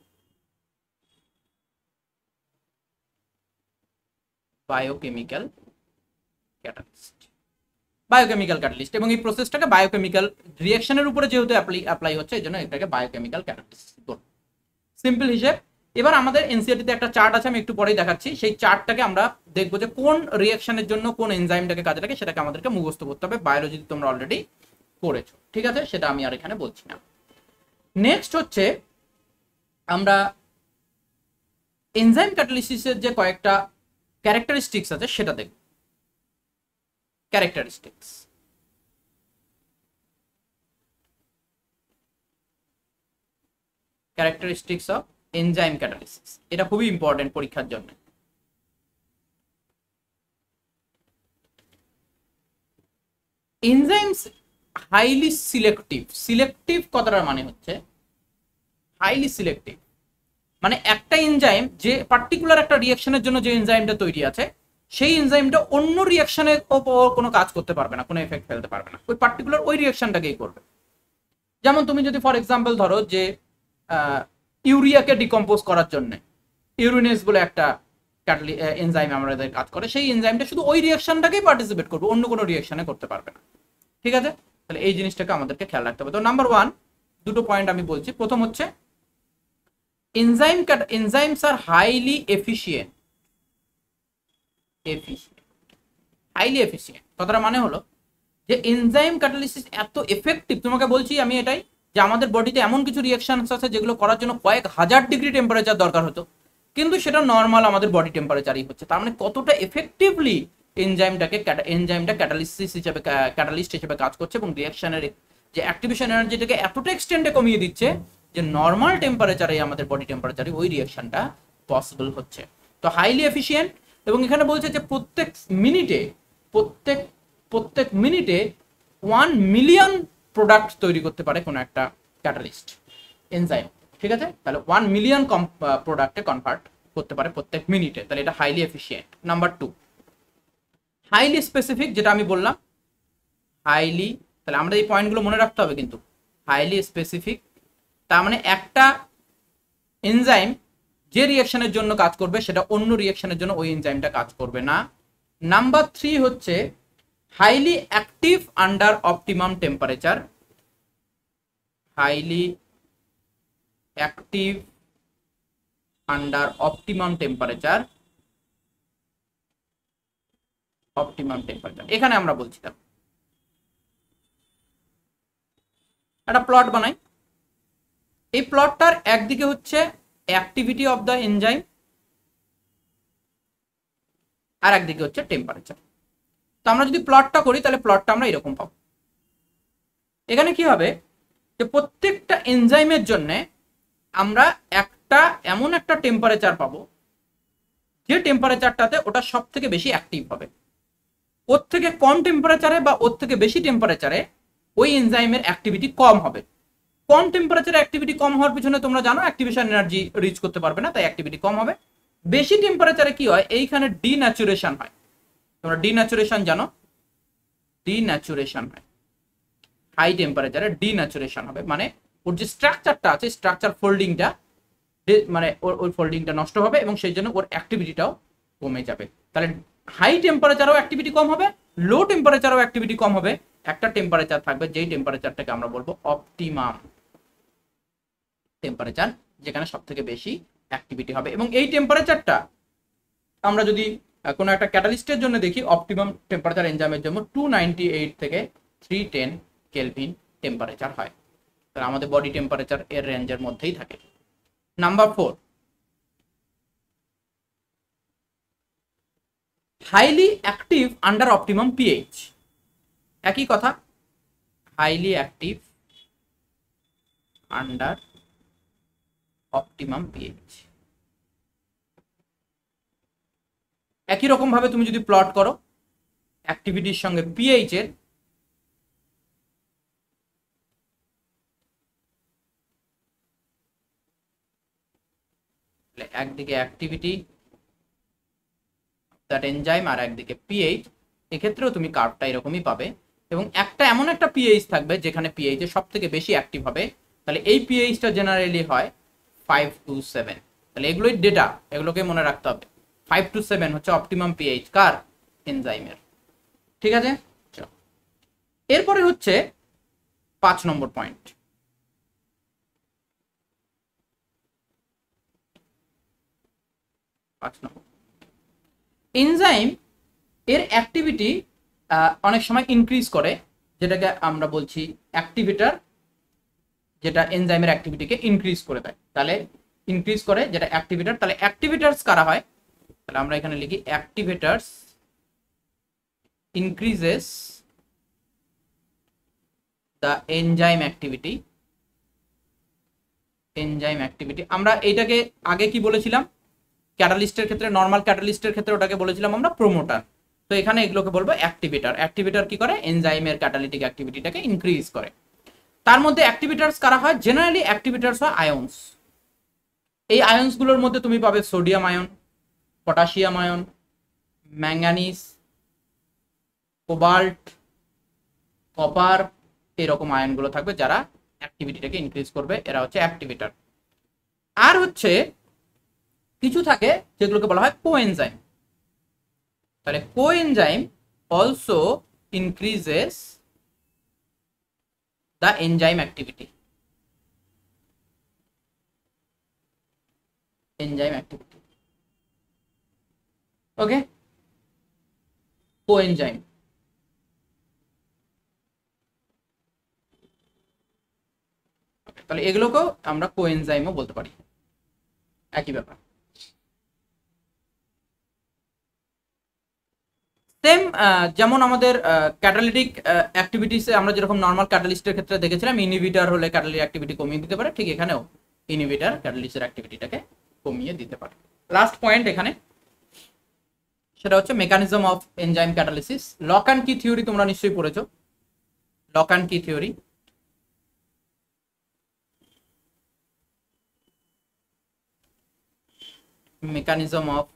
Biochemical catalyst, biochemical catalyst, এবং এই প্রসেসটাকে বায়োকেমিক্যাল রিঅ্যাকশনের উপরে যেহেতু অ্যাপ্লাই হচ্ছে, এই জন্য এটাকে বায়োকেমিক্যাল ক্যাটালিস্ট বলবো। সিম্পল হিসেব। এবার আমাদের এনসিইআরটি তে একটা চার্ট আছে, আমি একটু পরেই দেখাচ্ছি। সেই চার্টটাকে আমরা দেখবো যে কোন রিঅ্যাকশনের জন্য কোন এনজাইমটাকে কাজে লাগে, সেটাকে আমাদেরকে মুখস্থ করতে হবে। বায়োলজিতে তোমরা অলরেডি করেছো, ঠিক আছে, সেটা আমি আর এখানে বলছি না। নেক্সট হচ্ছে আমরা এনজাইম ক্যাটালিসিসের যে কয়েকটা ক্যারেক্টারিস্টিক্স আছে সেটা দেখব। Characteristics, characteristics of enzyme catalysis, এটা খুবই ইম্পর্টেন্ট পরীক্ষার জন্য। Enzymes highly selective. সিলেক্টিভ কথাটার মানে হচ্ছে হাইলি সিলেক্টিভ, মানে একটা এনজাইম যে পার্টিকুলার একটা রিঅ্যাকশনের জন্য যে এনজাইমটা তৈরি আছে সেই এনজাইমটা অন্য রিঅ্যাকশনের ওপর কোনো কাজ করতে পারবে না, কোনো এফেক্ট ফেলতে পারবে না, ওই পার্টিকুলার ওই রিঅ্যাকশনটাকেই করবে। যেমন তুমি যদি ফর এক্সাম্পল ধরো যে ইউরিয়াকে ডিকম্পোজ করার জন্য ইউরিনেস বলে একটা এনজাইম আমাদের কাজ করে, সেই এনজাইমটা শুধু ওই রিঅ্যাকশনটাকেই পার্টিসিপেট করবে, অন্য কোনো রিঅ্যাকশনে করতে পারবে না। ঠিক আছে, তাহলে এই জিনিসটাকে আমাদেরকে খেয়াল রাখতে হবে। তো নাম্বার 1 দুটো পয়েন্ট আমি বলছি। প্রথম হচ্ছে enzymes are highly efficient। Highly efficient কথাটা মানে হলো যে এনজাইম ক্যাটালিসিস এত এফেক্টিভ, তোমাকে বলছি আমি এটাই, যে আমাদের বডিতে এমন কিছু রিঅ্যাকশনস আছে যেগুলো করার জন্য কয়েক হাজার ডিগ্রি টেম্পারেচার দরকার হতো, কিন্তু সেটা নর্মাল আমাদের বডি টেম্পারেচারই হচ্ছে। তার মানে কতটা এফেক্টিভলি এনজাইমটা ক্যাটালিস্ট হিসেবে কাজ করছে এবং রিঅ্যাকশনের যে অ্যাক্টিভেশন এনার্জিটাকে এতটা এক্সটেন্ডে কমিয়ে দিচ্ছে যে নর্মাল টেম্পারেচারে আমাদের বডি টেম্পারেচারে ওই রিঅ্যাকশনটা পসিবল হচ্ছে। তো হাইলি এফিশিয়েন্ট, এবং এখানে বলছে যে প্রত্যেক মিনিটে 1 মিলিয়ন প্রোডাক্ট তৈরি করতে পারে কোনো একটা ক্যাটালিস্ট এনজাইম। ঠিক আছে, তাহলে 1 মিলিয়ন প্রোডাক্টে কনভার্ট করতে পারে প্রত্যেক মিনিটে, তাহলে এটা highly efficient. Number 2 highly specific, যেটা আমি বললাম হাইলি, তাহলে আমরা এই পয়েন্টগুলো মনে রাখতে হবে কিন্তু। হাইলি স্পেসিফিক তার মানে একটা এনজাইম যে রিঅ্যাকশনের জন্য কাজ করবে সেটা অন্য রিঅ্যাকশনের জন্য ওই এনজাইমটা কাজ করবে না। নাম্বার 3 হচ্ছে highly active under optimum temperature. Highly active under optimum temperature. এখানে আমরা বলছিলাম একটা প্লট বানাই, এই প্লটটার একদিকে হচ্ছে অ্যাক্টিভিটি অফ দ্য এনজাইম আর একদিকে হচ্ছে টেম্পারেচার। তো আমরা যদি প্লটটা করি তাহলে প্লটটা আমরা এরকম পাবো। এখানে কি হবে যে প্রত্যেকটা এনজাইমের জন্য আমরা এমন একটা টেম্পারেচার পাবো যে টেম্পারেচারটাতে ওটা সব থেকে বেশি অ্যাক্টিভ হবে। ওর থেকে কম টেম্পারেচারে বা ওর থেকে বেশি টেম্পারেচারে ওই এনজাইমের অ্যাক্টিভিটি কম হবে। কম টেম্পারেচারে অ্যাক্টিভিটি কম হওয়ার পিছনে তোমরা জানো অ্যাক্টিভেশন এনার্জি রিচ করতে পারবে না, তাই অ্যাক্টিভিটি কম হবে। বেশি টেম্পারেচারে কি হয়, এইখানে ডিন্যাচুরেশন হয়। তোমরা ডিন্যাচুরেশন জানো, ডিন্যাচুরেশন হয় হাই টেম্পারেচারে, ডিন্যাচুরেশন হবে মানে ওর যে স্ট্রাকচারটা আছে স্ট্রাকচার ফোল্ডিংটা মানে ওর ফোল্ডিংটা নষ্ট হবে এবং সেই জন্য ওর অ্যাক্টিভিটিটাও কমে যাবে। তাহলে হাই টেম্পারেচারও অ্যাক্টিভিটি কম হবে, লো টেম্পারেচারও অ্যাক্টিভিটি কম হবে। একটা টেম্পারেচার থাকবে যেই টেম্পারেচারটাকে আমরা বলবো অপটিমাম টেম্পারেচার, যেখানে সব থেকে বেশি অ্যাক্টিভিটি হবে। এবং এই টেম্পারেচারটা আমরা যদি কোনো একটা ক্যাটালিস্টের জন্য দেখি, অপটিমাম টেম্পারেচার এনজাইমের জন্য 298 থেকে 310 কেলভিন টেম্পারেচার হয়। তাহলে আমাদের বডি টেম্পারেচার এর রেঞ্জের মধ্যেই থাকে। Number 4 highly active under optimum pH. একই কথা, highly active under optimum pH. একই রকম ভাবে তুমি যদি প্লট করো অ্যাক্টিভিটির সঙ্গে পিএইচ এর, একদিকে অ্যাক্টিভিটি দ্যাট এনজাইম আর একদিকে পিএইচ, এক্ষেত্রেও তুমি কার্ভটা এরকমই পাবে। এবং এমন একটা পিএইচ থাকবে যেখানে পিএইচ এর সব থেকে বেশি অ্যাক্টিভ হবে। তাহলে এই পিএইচটা জেনারেলি হয় 5 to 7। তাহলে এগুলোই ডেটা, এগুলোকে মনে রাখতে হবে। 5 to 7 হচ্ছে অপটিমাম পিএইচ কার, এনজাইমের। ঠিক আছে, এরপরে হচ্ছে 5 নম্বর পয়েন্ট। এনজাইম এর অ্যাক্টিভিটি অনেক সময় ইনক্রিজ করে, যেটাকে আমরা বলছি অ্যাক্টিভেটর, যেটা এনজাইমের অ্যাক্টিভিটিকে ইনক্রিজ করে দেয়। তাহলে ইনক্রিজ করে যেটা অ্যাক্টিভেটর। তাহলে অ্যাক্টিভেটরস কারা হয়, তাহলে আমরা এখানে লিখি activators increases the enzyme activity enzyme activity আমরা এইটাকে আগে কি বলেছিলাম, ক্যাটালিস্টের ক্ষেত্রে, নর্মাল ক্যাটালিস্টের ক্ষেত্রে ওটাকে বলেছিলাম আমরা প্রোমোটার। তো এখানে এগুলোকে বলবো অ্যাক্টিভেটর। অ্যাক্টিভেটর কি করে, এনজাইমের ক্যাটালিটিক অ্যাক্টিভিটিটাকে ইনক্রিজ করে। তার মধ্যে অ্যাক্টিভেটরস কারা হয়, জেনারেলি অ্যাক্টিভেটরস হয় আয়ন্স। এই আয়ন্সগুলোর মধ্যে তুমি পাবে sodium ion, potassium ion, manganese, cobalt, copper, এরকম আয়নগুলো থাকবে যারা অ্যাক্টিভিটিটাকে ইনক্রিজ করবে, এরা হচ্ছে অ্যাক্টিভেটর। আর হচ্ছে কিছু থাকে যেগুলোকে বলা হয় কোএনজাইম। তাহলে coenzyme also increases the enzyme activity. Enzyme activity, okay, coenzyme. তাহলে এগুলোকেও আমরা কোএনজাইমও বলতে পারি, একই ব্যাপার। সেম যেমন আমাদের ক্যাটালিটিক অ্যাক্টিভিটিসে আমরা যেরকম নর্মাল ক্যাটালিস্টের ক্ষেত্রে দেখেছিলাম ইনহিবিটর হলে ক্যাটালিটিক অ্যাক্টিভিটি কমিয়ে দিতে পারে, ঠিক এখানেও ইনহিবিটর ক্যাটালিস্টের অ্যাক্টিভিটিটাকে কমিয়ে দিতে পারে। লাস্ট পয়েন্ট এখানে সেটা হচ্ছে mechanism of enzyme catalysis. Lock and key theory তোমরা নিশ্চয়ই পড়েছো, lock and key theory. Mechanism of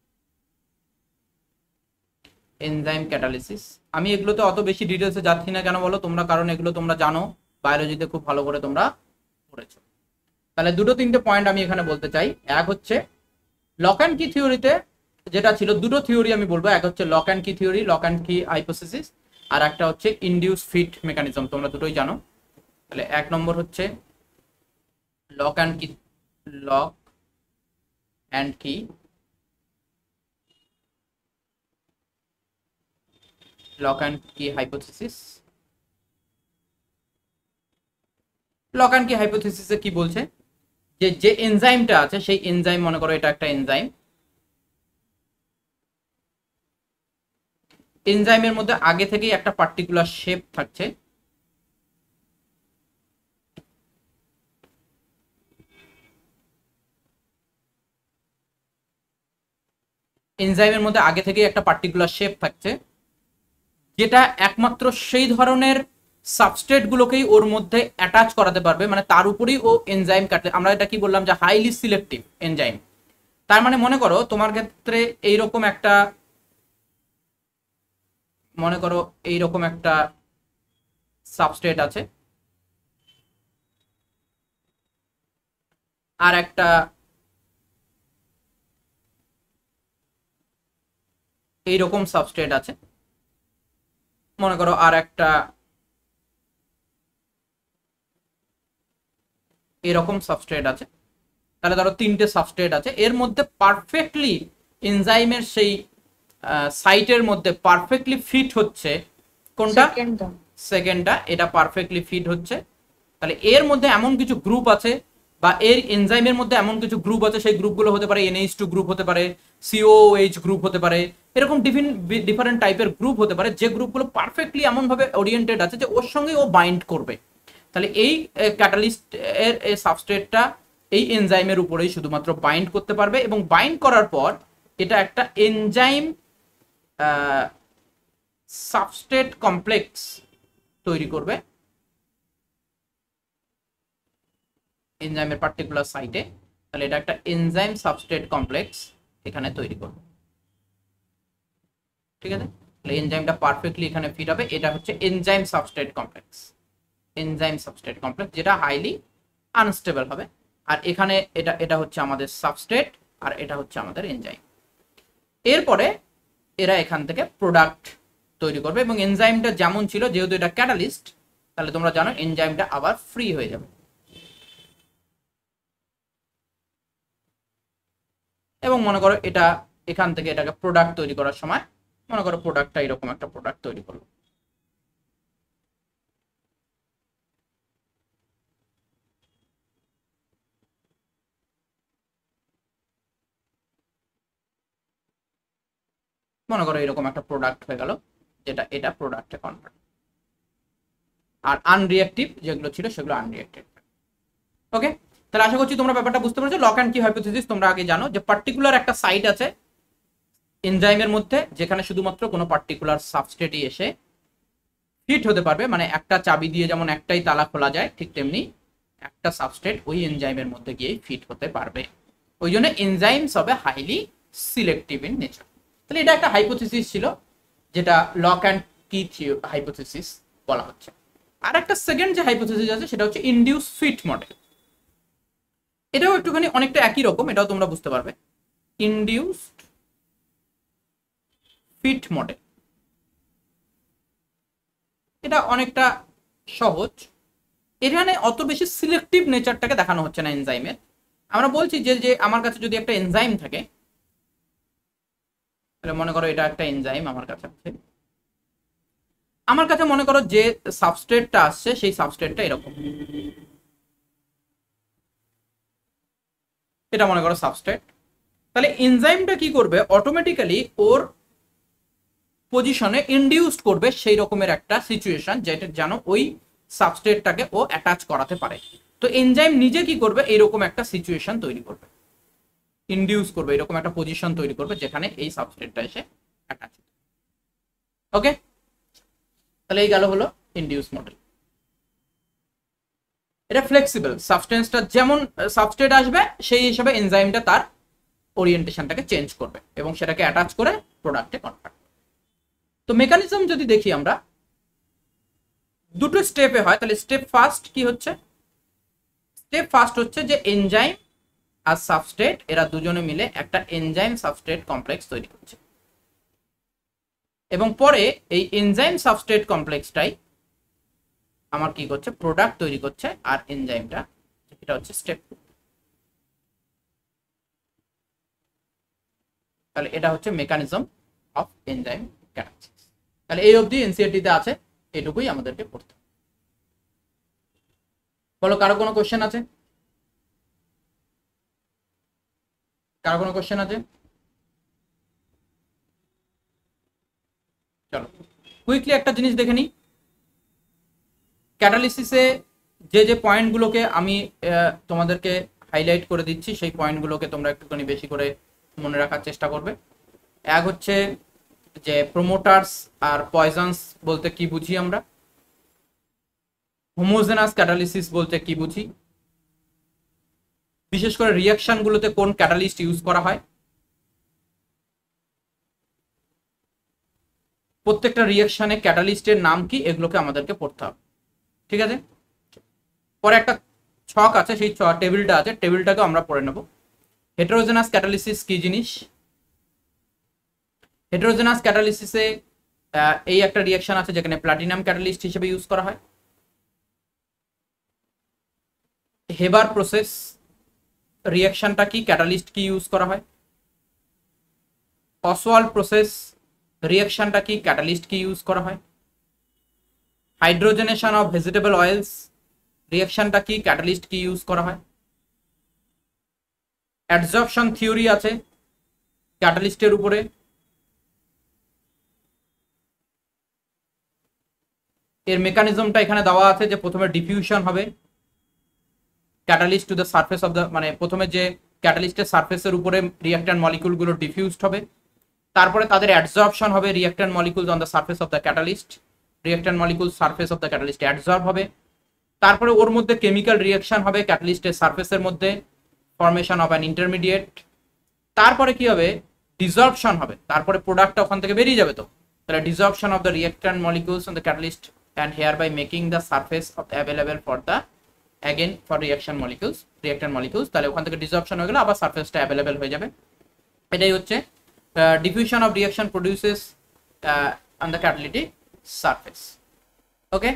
enzyme catalysis. আমি এগুলোতে অত বেশি ডিটেলসে যাচ্ছি না কেন বলো তোমরা, কারণ এগুলো তোমরা জানো, বায়োলজিতে খুব ভালো করে তোমরা পড়েছো। তাহলে দুটো তিনটে পয়েন্ট আমি এখানে বলতে চাই। এক হচ্ছে লক অ্যান্ড কি থিওরিতে যেটা ছিল, দুটো থিওরি আমি বলবো, এক হচ্ছে lock and key theory, lock and key hypothesis, আর একটা হচ্ছে ইনডিউস ফিট মেকানিজম, তোমরা দুটোই জানো। তাহলে এক নম্বর হচ্ছে lock and key, lock and key lock and key hypothesis. Lock and key হাইপোথিসিসে কি বলছে, যে যে এনজাইমটা আছে সেই এনজাইম, মনে করো এটা একটা এনজাইম, এনজাইমের মধ্যে আগে থেকেই একটা পার্টিকুলার শেপ থাকছে, এনজাইমের মধ্যে আগে থেকেই একটা পার্টিকুলার শেপ থাকছে, যেটা একমাত্র সেই ধরনের সাবস্ট্রেট গুলোকেই ওর মধ্যে অ্যাটাচ করাতে পারবে, মানে তার উপরেই ও এনজাইম কাটে। আমরা এটা কি বললাম, যে হাইলি সিলেক্টিভ এনজাইম। তার মানে মনে করো তোমার ক্ষেত্রে এইরকম একটা, মনে করো এইরকম একটা সাবস্ট্রেট আছে, আর একটা এইরকম সাবস্ট্রেট আছে, মনে করো আর একটা এরকম সাবস্ট্রেট আছে। তাহলে ধরো তিনটে সাবস্ট্রেট আছে, এর মধ্যে পারফেক্টলি এনজাইমের সেই সাইটের মধ্যে পারফেক্টলি ফিট হচ্ছে কোনটা, সেকেন্ডটা, এটা পারফেক্টলি ফিট হচ্ছে। তাহলে এর মধ্যে এমন কিছু গ্রুপ আছে, বা এর এনজাইমের মধ্যে এমন কিছু গ্রুপ আছে, সেই গ্রুপগুলো হতে পারে NH2 গ্রুপ হতে পারে, COOH গ্রুপ হতে পারে, এরকম ডিফারেন্ট টাইপের গ্রুপ হতে পারে, যে গ্রুপগুলো পারফেক্টলি এমনভাবে ওরিয়েন্টেড আছে যে ওর সঙ্গে ও বাইন্ড করবে। তাহলে এই ক্যাটালিস্ট এর এই সাবস্ট্রেটটা এই এনজাইমের উপরেই শুধুমাত্র বাইন্ড করতে পারবে, এবং বাইন্ড করার পর এটা একটা এনজাইম সাবস্ট্রেট কমপ্লেক্স তৈরি করবে এনজাইমের পার্টিকুলার সাইটে। তাহলে এটা একটা এনজাইম সাবস্ট্রেট কমপ্লেক্স এখানে তৈরি করবে, ঠিক আছে। তাহলে এনজাইমটা পারফেক্টলি এখানে ফিট হবে, এটা হচ্ছে enzyme substrate complex, enzyme substrate complex, যেটা হাইলি আনস্টেবল হবে। আর এখানে এটা এটা হচ্ছে আমাদের সাবস্ট্রেট, আর এটা হচ্ছে আমাদের এনজাইম। এরপরে এরা এখান থেকে প্রোডাক্ট তৈরি করবে, এবং এনজাইমটা যেমন ছিল, যেহেতু এটা ক্যাটালিস্ট, তাহলে তোমরা জানো এনজাইমটা আবার ফ্রি হয়ে যাবে, এবং মনে করো এটা এখান থেকে এটাকে প্রোডাক্ট তৈরি করার সময়, মনে করো প্রোডাক্টটা এরকম একটা প্রোডাক্ট তৈরি করলো। মনে করো এরকম একটা প্রোডাক্ট হয়ে গেল, যেটা এটা প্রোডাক্টে কনভার্ট। আর আনরিঅ্যাক্টিভ যেগুলো ছিল সেগুলো আনরিঅ্যাক্টেড। ওকে, তাহলে আশা করছি তোমরা ব্যাপারটা বুঝতে পারছো। লক অ্যান্ড কি হাইপোথিসিস তোমরা আগে জানো যে পার্টিকুলার একটা সাইট আছে এনজাইমের মধ্যে যেখানে শুধুমাত্র কোনো পার্টিকুলার সাবস্ট্রেটই এসে ফিট হতে পারবে, মানে একটা চাবি দিয়ে যেমন একটাই তালা খোলা যায় ঠিক তেমনি একটা সাবস্ট্রেট ওই এনজাইমের মধ্যে গিয়ে ফিট হতে পারবে। ওই জন্য এনজাইমস হবে হাইলি সিলেক্টিভ ইন নেচার। তাহলে এটা একটা হাইপোথিসিস ছিল যেটা লক অ্যান্ড কি হাইপোথিসিস বলা হচ্ছে। আর একটা সেকেন্ড যে হাইপোথিসিস আছে সেটা হচ্ছে ইনডিউস ফিট মডেল। এটাও একটুখানি অনেকটা একই রকম, এটাও তোমরা বুঝতে পারবে। ইনডিউসড ফিট মডেল এটা অনেকটা সহজ। এখানে অত বেশি সিলেক্টিভ নেচারটাকে দেখানো হচ্ছে না এনজাইমের। আমরা বলছি যে যে আমার কাছে যদি একটা এনজাইম থাকে, তাহলে মনে করো এটা একটা এনজাইম আমার কাছে আছে, আমার কাছে মনে করো যে সাবস্ট্রেটটা আসছে সেই সাবস্ট্রেটটা এরকম, এটা মনে করো সাবস্ট্রেট। তাহলে এনজাইমটা কি করবে, অটোমেটিক্যালি ওর পজিশনে ইনডিউসড করবে সেই রকমের একটা সিচুয়েশন যেটা যেন ওই সাবস্ট্রেটটাকে ও অ্যাটাচ করাতে পারে। তো এনজাইম নিজে কি করবে, এইরকম একটা সিচুয়েশন তৈরি করবে, ইনডিউস করবে, এরকম একটা পজিশন তৈরি করবে যেখানে এই সাবস্ট্রেটটা এসে অ্যাটাচ। ওকে, তাহলে এই গেল হলো ইনডিউস মডেল। এটা ফ্লেক্সিবল, সাবস্টেন্সটা যেমন সাবস্ট্রেট আসবে সেই হিসাবে এনজাইমটা তার ওরিয়েন্টেশনটাকে চেঞ্জ করবে এবং সেটাকে অ্যাটাচ করে প্রোডাক্টে কনভার্ট। তো মেকানিজম যদি দেখি আমরা, দুটো স্টেপে হয়। তাহলে স্টেপ ফার্স্ট কি হচ্ছে, স্টেপ ফার্স্ট হচ্ছে যে এনজাইম আর সাবস্ট্রেট এরা দুজনে মিলে একটা এনজাইম সাবস্ট্রেট কমপ্লেক্স তৈরি করছে এবং পরে এই এনজাইম সাবস্ট্রেট কমপ্লেক্সটাই আমার কি করছে, প্রোডাক্ট তৈরি করছে। আর এনজাইমটা, এটা হচ্ছে স্টেপ। তাহলে এটা হচ্ছে মেকানিজম অফ এনজাইম ক্যাটালিসিস। তাহলে এই অবধি এনসিইআরটি তে আছে, এটুকুই আমাদেরকে পড়তে। বলো কারো কোনো কোশ্চেন আছে? কারো কোনো কোশ্চেন আছে? চলো কুইকলি একটা জিনিস দেখে নিই। ক্যাটালিসিসে যে যে পয়েন্টগুলোকে আমি তোমাদেরকে হাইলাইট করে দিচ্ছি সেই পয়েন্টগুলোকে তোমরা একটুখানি বেশি করে মনে রাখার চেষ্টা করবে। এক হচ্ছে যে প্রোমোটার্স আর পয়জনস বলতে কি বুঝি আমরা, হোমোজেনাস ক্যাটালিসিস বলতে কি বুঝি, বিশেষ করে রিঅ্যাকশনগুলোতে কোন ক্যাটালিস্ট ইউজ করা হয়, প্রত্যেকটা রিঅ্যাকশনে ক্যাটালিস্টের নাম কি, এগুলোকে আমাদেরকে পড়তে হবে। ঠিক আছে, পরে একটা ছক আছে, সেই টেবিলটা আছে, টেবিলটাকে আমরা পড়ে নেব। হেটেরোজেনাস ক্যাটালিসিস কি জিনিস? হেটেরোজেনাস ক্যাটালিসিসে এই একটা রিঅ্যাকশন আছে যেখানে প্লাটিনাম ক্যাটালিস্ট হিসেবে ইউজ করা হয়। হেবার প্রসেস রিঅ্যাকশনটা কি, ক্যাটালিস্ট কি ইউজ করা হয়। অসওয়াল্ড প্রসেস রিঅ্যাকশনটা কি, ক্যাটালিস্ট কি ইউজ করা হয়। হাইড্রোজেনেশন অফ ভেজিটেবল অয়েলস রিঅ্যাকশনটা কি, ক্যাটালিস্ট কি ইউজ করা হয়। অ্যাডজর্পশন থিওরি আছে ক্যাটালিস্টের উপরে। এর মেকানিজমটা এখানে দেওয়া আছে যে প্রথমে ডিফিউশন হবে catalyst to the surface of the, মানে প্রথমে যে ক্যাটালিস্টের সারফেসের উপরে রিঅ্যাক্ট্যান্ট মলিকুলগুলো ডিফিউজড হবে, তারপরে তাদের অ্যাডজর্পশন হবে reactant molecules on the surface of the catalyst, reactant molecule surface of the catalyst adsorb হবে, তারপরে ওর মধ্যে কেমিক্যাল রিঅ্যাকশন হবে ক্যাটালিস্টের সারফেসের মধ্যে, ফর্মেশন অফ অ্যান ইন্টারমিডিয়েট, তারপরে কি হবে, ডিসঅর্পশন হবে, তারপরে প্রোডাক্টটা ওখান থেকে বেরিয়ে যাবে। তো তাহলে desorption of the reactant molecules on the catalyst and hereby making the surface of available for the again for reactant molecules তাহলে ওখান থেকে ডিসঅর্পশন হয়ে গেল, আবার সারফেসটা অ্যাভেলেবেল হয়ে যাবে। এটাই হচ্ছে diffusion of reaction produces on the catalytic surface. Okay,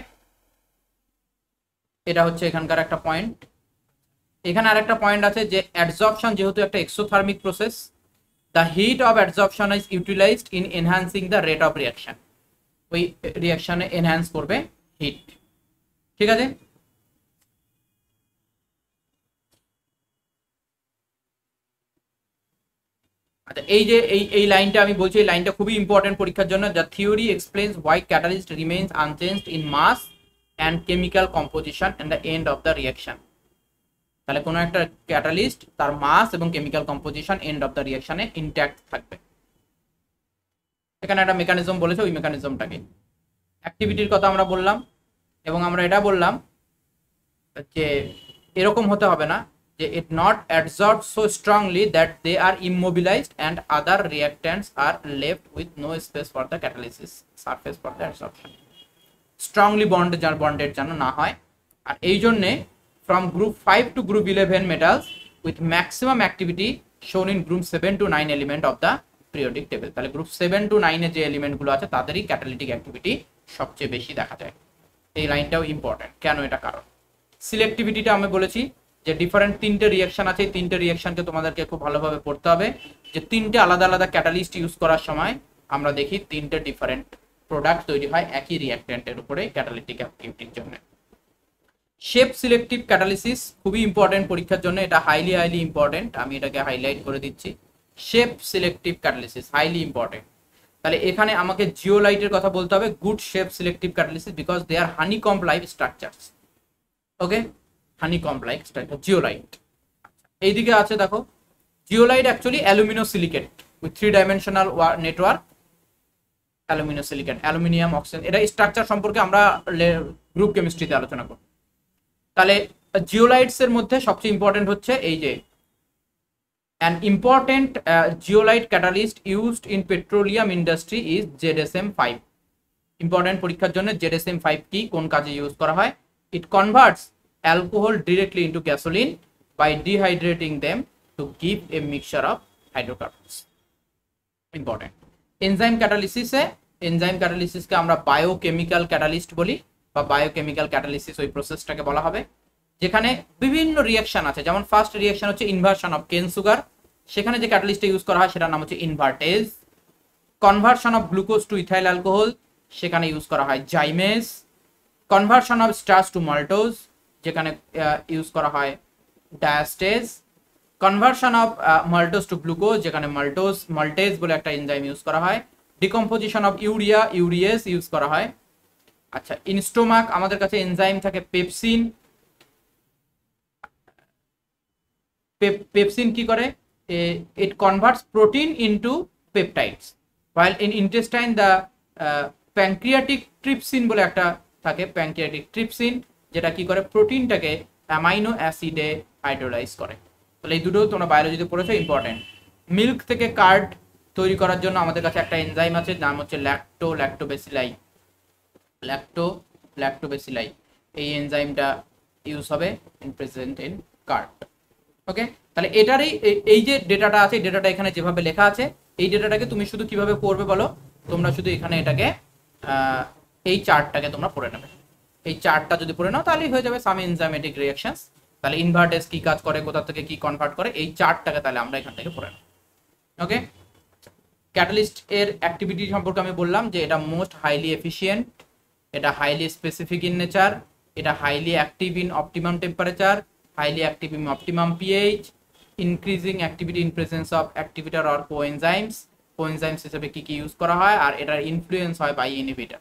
এটা হচ্ছে এখানকার একটা পয়েন্ট। এখানে আরেকটা পয়েন্ট আছে যে অ্যাডজর্পশন যেহেতু একটা exothermic process, the heat of absorption is utilized in enhancing the rate of reaction, ওই রিঅ্যাকশনে এনহ্যান্স করবে হিট। ঠিক আছে, আচ্ছা এই যে এই লাইনটা আমি বলছি, এই লাইনটা খুবই ইম্পর্টেন্ট পরীক্ষার জন্য। The theory explains why catalyst remains unchanged in mass and chemical composition and the end of the reaction. তাহলে কোনো একটা ক্যাটালিস্ট তার মাস এবং chemical composition end of the রিঅ্যাকশনে ইনট্যাক্ট থাকবে। এখানে একটা মেকানিজম বলেছে, ওই মেকানিজমটাকে। অ্যাক্টিভিটির কথা আমরা বললাম, এবং আমরা এটা বললাম যে এরকম হতে হবে না যে it not adsorb so strongly that they are immobilised and other reactants are left with no space for the catalysis surface for the adsorption. Strongly bonded যেন না হয়। আর এই জন্যে from group 5 to group 11 metals with maximum activity shown in group 7 to 9 element of the periodic table. তাহলে গ্রুপ 7 to 9 এ যে এলিমেন্টগুলো আছে তাদেরই ক্যাটালিটিক অ্যাক্টিভিটি সবচেয়ে বেশি দেখা যায়। এই লাইনটাও ইম্পর্টেন্ট। কেন? এটা কারণ সিলেক্টিভিটিটা আমি বলেছি যে ডিফারেন্ট তিনটে রিঅ্যাকশন আছে, এই তিনটে রিঅ্যাকশনকে তোমাদেরকে খুব ভালোভাবে পড়তে হবে। যে তিনটে আলাদা আলাদা ক্যাটালিস্ট ইউজ করার সময় আমরা দেখি তিনটে ডিফারেন্ট প্রোডাক্ট তৈরি হয় একই রিঅ্যাক্ট্যান্টের উপরে ক্যাটালিটিক অ্যাক্টিভিটির জন্য। শেপ সিলেক্টিভ ক্যাটালিসিস খুবই ইম্পর্টেন্ট পরীক্ষার জন্য, এটা হাইলি ইম্পর্টেন্ট। আমি এটাকে হাইলাইট করে দিচ্ছি। Shape selective catalysis highly important. তাহলে এখানে আমাকে জিওলাইটের কথা বলতে হবে, good shape selective catalysis because they are honeycomb like structures. Okay, honeycomb like structure zeolite. এইদিকে আছে দেখো, zeolite actually aluminosilicate with 3 dimensional network. Aluminosilicate, aluminium oxygen, এটা স্ট্রাকচার সম্পর্কে আমরা গ্রুপ কেমিস্ট্রিতে আলোচনা করব। তাহলে জিওলাইটস এর মধ্যে সবচেয়ে ইম্পর্টেন্ট হচ্ছে এই যে an important zeolite catalyst used in petroleum industry is ZSM5। Important পরীক্ষার জন্য ZSM5 কি, কোন কাজে ইউজ করা হয়? It converts alcohol directly into gasoline by dehydrating them to give a mixture of hydrocarbons। Important. Enzyme ক্যাটালিসিসে, এনজাইম ক্যাটালিসিসকে আমরা বায়োকেমিক্যাল ক্যাটালিস্ট বলি, বা বায়োকেমিক্যাল ক্যাটালিসিস ওই প্রসেসটাকে বলা হবে যেখানে বিভিন্ন রিঅ্যাকশন আছে। যেমন ফার্স্ট রিঅ্যাকশন হচ্ছে ইনভার্সন অফ কেন সুগার, সেখানে যে ক্যাটালিস্টটা ইউজ করা হয় সেটার নাম হচ্ছে invertase. Conversion of glucose to ethyl alcohol, সেখানে ইউজ করা হয় zymase. Conversion of starch to maltose, যেখানে ইউজ করা হয় diastase. Conversion of maltose to glucose, যেখানে মাল্টেজ বলে একটা এনজাইম ইউজ করা হয়। ডিকম্পোজিশন অফ ইউরিয়েস ইউজ করা হয়। আচ্ছা, ইনস্টোমাক আমাদের কাছে এনজাইম থাকে পেপসিন। পেপসিন কি করে? It converts protein into peptides, while in intestine the pancreatic trypsin বলে একটা থাকে, প্যানক্রিয়াটিক ট্রিপসিন, যেটা কি করে প্রোটিনটাকে অ্যামাইনো অ্যাসিডে হাইড্রোলাইজ করে। তাহলে এই দুটো তোমরা বায়োলজিতে পড়েছো, ইম্পর্টেন্ট। মিল্ক থেকে কার্ড তৈরি করার জন্য আমাদের কাছে একটা এনজাইম আছে, নাম হচ্ছে ল্যাক্টোবেসিলাই। এই এনজাইমটা ইউজ হবে প্রেজেন্ট ইন কার্ড। ওকে, তাহলে এটারই এই যে ডেটাটা আছে, ডেটাটা এখানে যেভাবে লেখা আছে, এই ডেটাটাকে তুমি শুধু কিভাবে পড়বে বলো? তোমরা শুধু এখানে এটাকে এই চার্টটাকে তোমরা পড়ে নেবে। এই চার্টটা যদি পড়ে নাও তাহলেই হয়ে যাবে সাম এনজাইমেটিক রিঅ্যাকশনস। তাহলে ইনভার্টেজ কি কাজ করে, কোথা থেকে কি কনভার্ট করে, এই চার্টটাকে তাহলে আমরা এখান থেকে পড়ে নেব। ওকে, ক্যাটালিস্ট এর অ্যাক্টিভিটি সম্পর্কে আমি বললাম যে এটা মোস্ট হাইলি এফিশিয়েন্ট, এটা হাইলি স্পেসিফিক ইন নেচার, এটা highly active in optimum temperature, highly active in optimum pH, increasing activity in presence of activator or coenzymes হিসেবে কি কি ইউজ করা হয়, আর এটার ইনফ্লুয়েন্স হয় বাই ইনহিবিটর।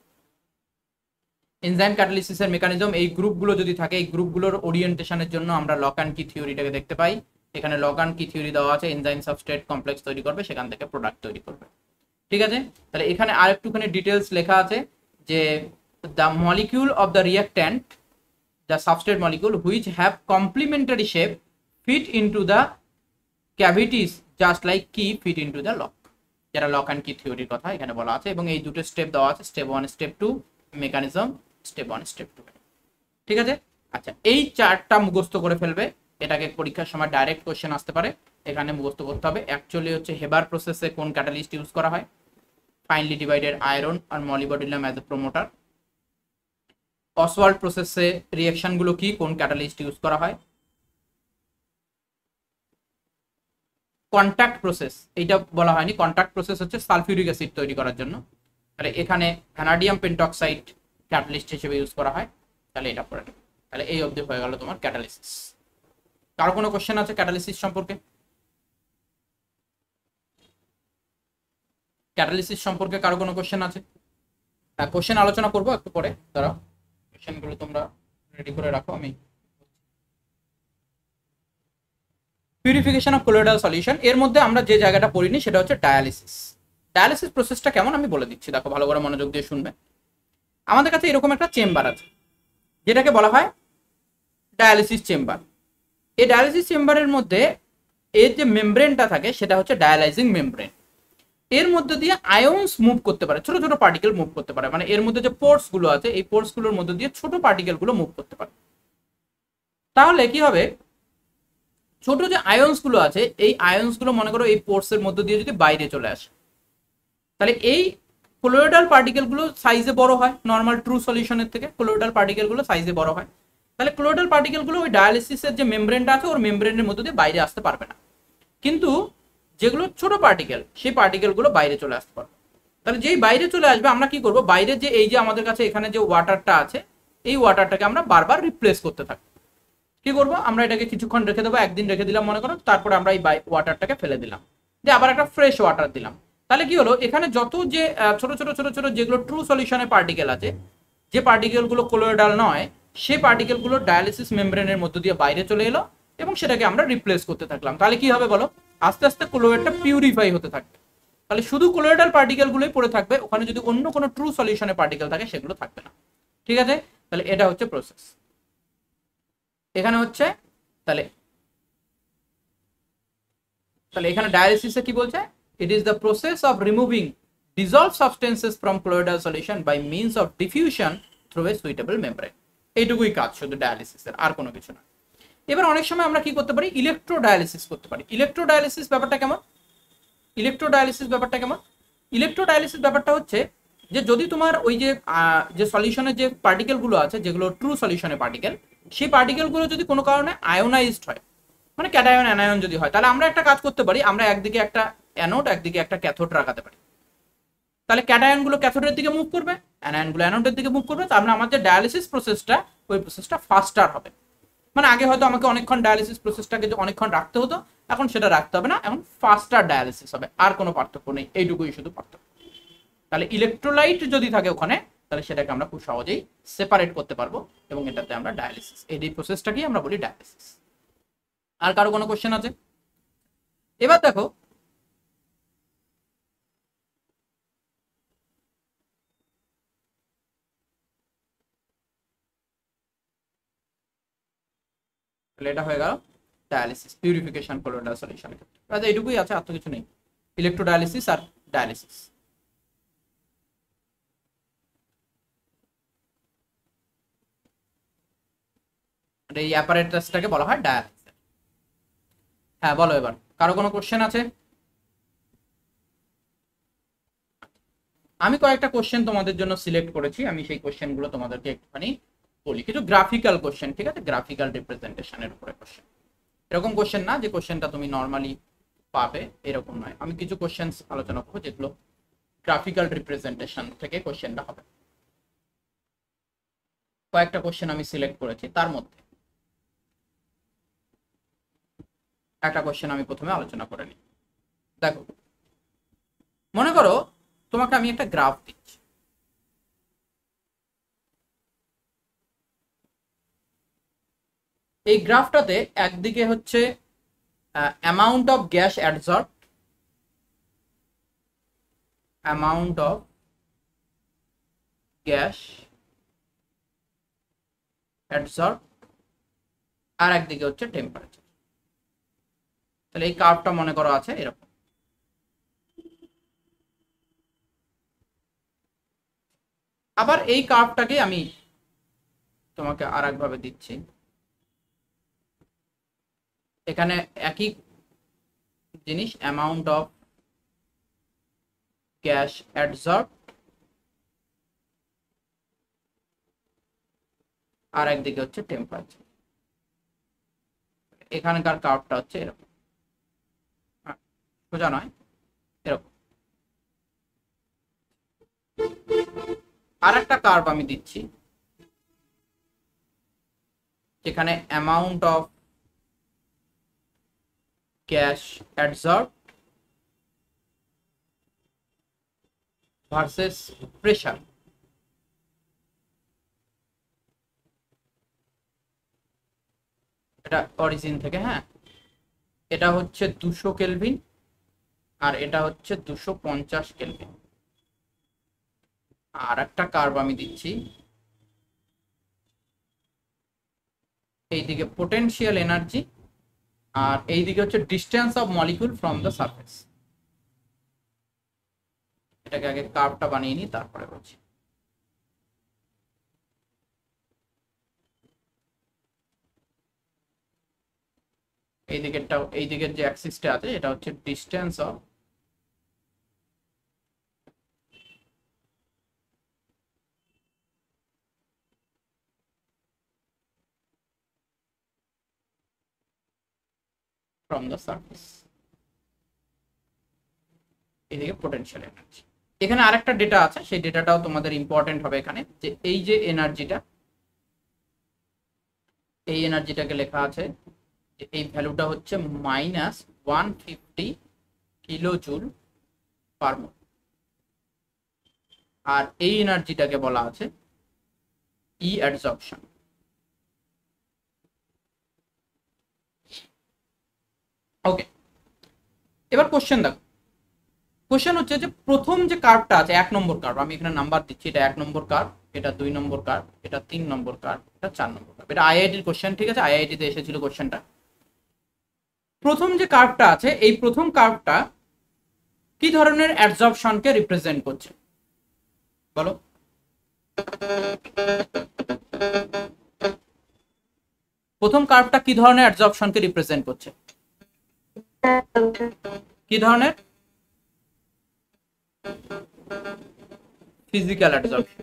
এনজাইম ক্যাটালিসিসের মেকানিজম, এই গ্রুপগুলো যদি থাকে, এই গ্রুপগুলোর ওরিয়েন্টেশনের জন্য আমরা লক অ্যান্ড কি থিওরিটাকে দেখতে পাই। এখানে লক অ্যান্ড কি থিওরি দেওয়া আছে, এনজাইম সাবস্ট্রেট কমপ্লেক্স তৈরি করবে, সেখান থেকে প্রোডাক্ট তৈরি করবে। ঠিক আছে, তাহলে এখানে আরেকটুখানি ডিটেলস লেখা আছে যে the molecule of the reactant, the substrate molecule which have complementary shape fit into the cavities just like key fit into the lock, যেটা লক অ্যান্ড কি থিওরির কথা এখানে বলা আছে। এবং এই দুটো স্টেপ দেওয়া আছে, step 1 step 2 mechanism, step 1 step 2। ঠিক আছে, আচ্ছা, এই চার্টটা মুখস্থ করে ফেলবে, এটাকে পরীক্ষার সময় ডাইরেক্ট কোশ্চেন আসতে পারে, এখানে মুখস্থ করতে হবে। অ্যাকচুয়ালি হচ্ছে হেবার প্রসেসে কোন ক্যাটালিস্ট ইউজ করা হয়, ফাইনলি ডিভাইডেড আয়রন আর molybdenum as a promoter. Ostwald প্রসেসে রিঅ্যাকশন গুলো কি, কোন ক্যাটালিস্ট ইউজ করা হয়। কন্টাক্ট প্রসেস, এইটা বলা হয়নি, কন্টাক্ট প্রসেস হচ্ছে সালফিউরিক অ্যাসিড তৈরি করার জন্য, তাহলে এখানে ভ্যানাডিয়াম পেন্টক্সাইড ক্যাটালিস্ট হিসেবে ইউজ করা হয়। তাহলে এটা পড়ে, তাহলে এই অবধি হয়ে গেল তোমার ক্যাটালিসিস। কারো কোনো কোশ্চেন আছে ক্যাটালিসিস সম্পর্কে? ক্যাটালিসিস সম্পর্কে কারো কোনো কোশ্চেন আছে? কোশ্চেন আলোচনা করবো একটু পরে, দাঁড়াও, কোশ্চেনগুলো তোমরা রেডি করে রাখো। আমি পিউরিফিকেশন অফ কোলোয়েডাল সলিউশন, এর মধ্যে আমরা যে জায়গাটা পড়িনি সেটা হচ্ছে ডায়ালিসিস। ডায়ালিসিস প্রসেসটা কেমন আমি বলে দিচ্ছি, দেখো ভালো করে মনোযোগ দিয়ে শুনবে। আমাদের কাছে এরকম একটা চেম্বার আছে যেটাকে বলা হয় ডায়ালিসিস চেম্বার। এই ডায়ালিসিস চেম্বারের মধ্যে এর যে মেমব্রেনটা থাকে সেটা হচ্ছে ডায়ালাইজিং মেমব্রেন। এর মধ্যে দিয়ে আয়ন্স মুভ করতে পারে, ছোট ছোট পার্টিকেল মুভ করতে পারে, মানে এর মধ্যে যে পোর্স গুলো আছে এই পোর্স গুলোর মধ্যে দিয়ে ছোট পার্টিকেল গুলো মুভ করতে পারে। তাহলে কি হবে, ছোট যে আয়ন্স গুলো আছে এই আয়ন্স গুলো মনে করো এই পোর্স এর মধ্যে দিয়ে যদি বাইরে চলে আসে, তাহলে এই কোলোয়েডাল পার্টিকেল গুলো সাইজে বড় হয়, নর্মাল ট্রু সলিউশনের থেকে কোলোয়েডাল পার্টিকেল গুলো সাইজে বড় হয়। তাহলে কোলোয়েডাল পার্টিকেল গুলো ওই ডায়ালিসিসের যে মেমব্রেনটা আছে ওর মেমব্রেনের মধ্যে দিয়ে বাইরে আসতে পারবে না, কিন্তু যেগুলো ছোট পার্টিকেল সেই পার্টিকেল গুলো বাইরে চলে আসতে পারবে। তাহলে যেই বাইরে চলে আসবে আমরা কি করব, বাইরে যে এই যে আমাদের কাছে এখানে যে ওয়াটারটা আছে এই ওয়াটারটাকে আমরা বারবার রিপ্লেস করতে থাকবো। কি করব, আমরা এটাকে কিছুক্ষণ রেখে দেবো, একদিন রেখে দিলাম মনে করো, তারপরে আমরা এই ওয়াটারটাকে ফেলে দিলাম, যে আবার একটা ফ্রেশ ওয়াটার দিলাম। তাহলে কি হলো, এখানে যত যে ছোট ছোট ছোট ছোট যেগুলো ট্রু সলিউশনের পার্টিকেল আছে, যে পার্টিকেল গুলো কোলোয়েডাল নয়, সেই পার্টিকেল গুলো ডায়ালিসিস মেমব্রেনের মধ্য দিয়ে বাইরে চলে এলো এবং সেটাকে আমরা রিপ্লেস করতে থাকলাম। তাহলে কি হবে বলো, আস্তে আস্তে কোলোয়েডটা পিউরিফাই হতে থাকবে। তাহলে শুধু কোলোয়েডাল পার্টিকেল গুলোই পড়ে থাকবে, ওখানে যদি অন্য কোনো ট্রু সলিউশনের পার্টিকেল থাকে সেগুলো থাকবে না। ঠিক আছে, তাহলে এটা হচ্ছে প্রসেস। এখানে হচ্ছে তাহলে তাহলে এখানে ডায়ালিসিসে কি বলছে, it is the process of removing dissolved substances from colloidal solution by means of diffusion through a suitable membrane। এইটুকুই কাজ শুধু ডায়ালিসিসের, আর কোনো কিছু না। এবার অনেক সময় আমরা কি করতে পারি, ইলেকট্রোডায়ালিসিস করতে পারি। ইলেকট্রোডায়ালিসিস ব্যাপারটা কেমন, ইলেকট্রোডায়ালিসিস ব্যাপারটা হচ্ছে যে যদি তোমার ওই যে সলিউশনের যে পার্টিকেল গুলো আছে যেগুলো ট্রু সলিউশনের পার্টিকেল, সেই পার্টিকেল গুলো যদি কোনো কারণে আয়োনাইজড হয়, মানে ক্যাটায়ন অ্যানায়ন যদি হয়, তাহলে আমরা একটা কাজ করতে পারি, আমরা একদিকে একটা অ্যানোড একদিকে একটা ক্যাথোড রাখাতে পারি। তাহলে ক্যাটায়ন গুলো ক্যাথোডের দিকে মুভ করবে, অ্যানায়ন গুলো অ্যানোডের দিকে মুভ করবে। তার মানে আমাদের ডায়ালিসিস প্রসেসটা ওই প্রসেসটা ফাস্টার হবে। মানে আগে হয়তো আমাকে অনেকক্ষণ ডায়ালিসিস প্রসেসটাকে অনেকক্ষণ রাখতে হতো, এখন সেটা রাখতে হবে না, এখন ফাস্টার ডায়ালিসিস হবে, আর কোনো পার্থক্য নেই, এইটুকুই শুধু পার্থক্য। তাহলে ইলেকট্রোলাইট যদি থাকে ওখানে, তাহলে সেটাকে আমরা খুব সহজেই সেপারেট করতে পারবো এবং এটাতে আমরা ডায়ালিসিস, এই প্রসেসটাকেই আমরা বলি ডায়ালিসিস। আর কারো কোনো কোশ্চেন আছে? এবার দেখো এটা হয়ে গেল ডায়ালিসিস, পিউরিফিকেশন কোলোয়েডাল সলিউশনের ক্ষেত্রে। আচ্ছা এইটুকুই আছে, আর তো কিছু নেই, ইলেকট্রোডায়ালিসিস আর ডায়ালিসিস। এই অ্যাপারেটাসটাকে বলা হয় ডায়ালিসিস। হ্যাঁ বলো, এবার কারো কোনো কোশ্চেন আছে? আমি কয়েকটা কোশ্চেন তোমাদের জন্য সিলেক্ট করেছি, আমি সেই কোশ্চেনগুলো তোমাদেরকে একটুখানি বলি। কিছু গ্রাফিক্যাল কোশ্চেন, ঠিক আছে, গ্রাফিক্যাল রিপ্রেজেন্টেশনের উপরে কোশ্চেন। এরকম কোশ্চেন না যে কোশ্চেনটা তুমি নর্মালি পাবে, এরকম নয়। আমি কিছু কোশ্চেন আলোচনা করবো যেগুলো গ্রাফিক্যাল রিপ্রেজেন্টেশন থেকে কোশ্চেনটা হবে। কয়েকটা কোশ্চেন আমি সিলেক্ট করেছি, তার মধ্যে একটা কোশ্চেন আমি প্রথমে আলোচনা করে নিই। দেখো, মনে করো তোমাকে আমি একটা গ্রাফ দিচ্ছি, এই গ্রাফটাতে একদিকে হচ্ছে amount of gas adsorb, amount of gas adsorb, আর একদিকে হচ্ছে টেম্পারেচার। তাহলে এই কার্ভটা মনে করো আছে এরকম। আবার এই কার্ভটাকে আমি তোমাকে আর একভাবে দিচ্ছি, এখানে একই জিনিস, অ্যামাউন্ট অফ গ্যাস অ্যাডসর্ব, আর একদিকে হচ্ছে টেম্পারেচার। এখানকার কার্ভটা হচ্ছে এরকম, সোজা নয়, এরকম। আর একটা কার্ভ আমি দিচ্ছি যেখানে amount of gas adsorb versus pressure. এটা অরিজিন থেকে, হ্যাঁ, এটা হচ্ছে 200 কেলভিন আর এটা হচ্ছে 250 কেলভিন। আর একটা কার্ভ আমি দিচ্ছি, এইদিকে পোটেনশিয়াল এনার্জি আর এইদিকে হচ্ছে distance of molecule from the surface. এটাকে আগে কার্ভটা বানিয়ে নিই, তারপরে বলছি। এইদিকের যে অ্যাক্সিসটা আছে এটা হচ্ছে distance of from the surface, এদিকে পোটেনশিয়াল এনার্জি। এখানে আরেকটা ডেটা আছে, সেই ডেটাটাও তোমাদের ইম্পর্টেন্ট হবে এখানে, যে এই যে এনার্জিটা, এই এনার্জিটাকে লেখা আছে যে এই ভ্যালুটা হচ্ছে -150 কিলো জুল পার মোল। আর এই এনার্জিটাকে বলা আছে ই অ্যাডসর্পশন। ওকে, এবার কোশ্চেন দেখো। কোশ্চেন হচ্ছে যে প্রথম যে কার্ভটা আছে, 1 নম্বর কার্ভ, আমি এখানে নাম্বার দিচ্ছি, এটা 1 নম্বর কার্ভ, এটা 2 নম্বর কার্ভ, এটা 3 নম্বর কার্ভ, এটা 4 নম্বর কার্ভ। এটা আইআইটির কোশ্চেন, ঠিক আছে, আইআইটিতে এসেছিল কোশ্চেনটা। প্রথম যে কার্ভটা আছে, এই প্রথম কার্ভটা কি ধরনের অ্যাডসর্পশনকে রিপ্রেজেন্ট করছে বলো? প্রথম কার্ভটা কি ধরনের অ্যাডসর্পশনকে রিপ্রেজেন্ট করছে? কি ধরনের? Physical adsorption.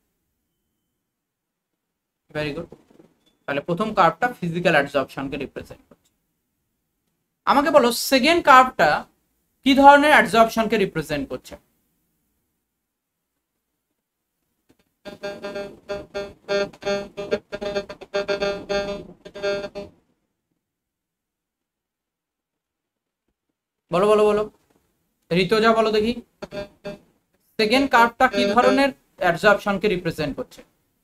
Very good. তাহলে প্রথম কার্ভটা ফিজিক্যাল অ্যাডসর্পশনকে রিপ্রেজেন্ট করছে। আমাকে বলো সেকেন্ড কার্ভটা কি ধরনের অ্যাডসর্পশনকে রিপ্রেজেন্ট করছে? বলো বলো বলো, ঋতুজা বলো দেখি, সেকেন্ড কার্ভটা কি ধরনের অ্যাডসর্পশনকে রিপ্রেজেন্ট করছে?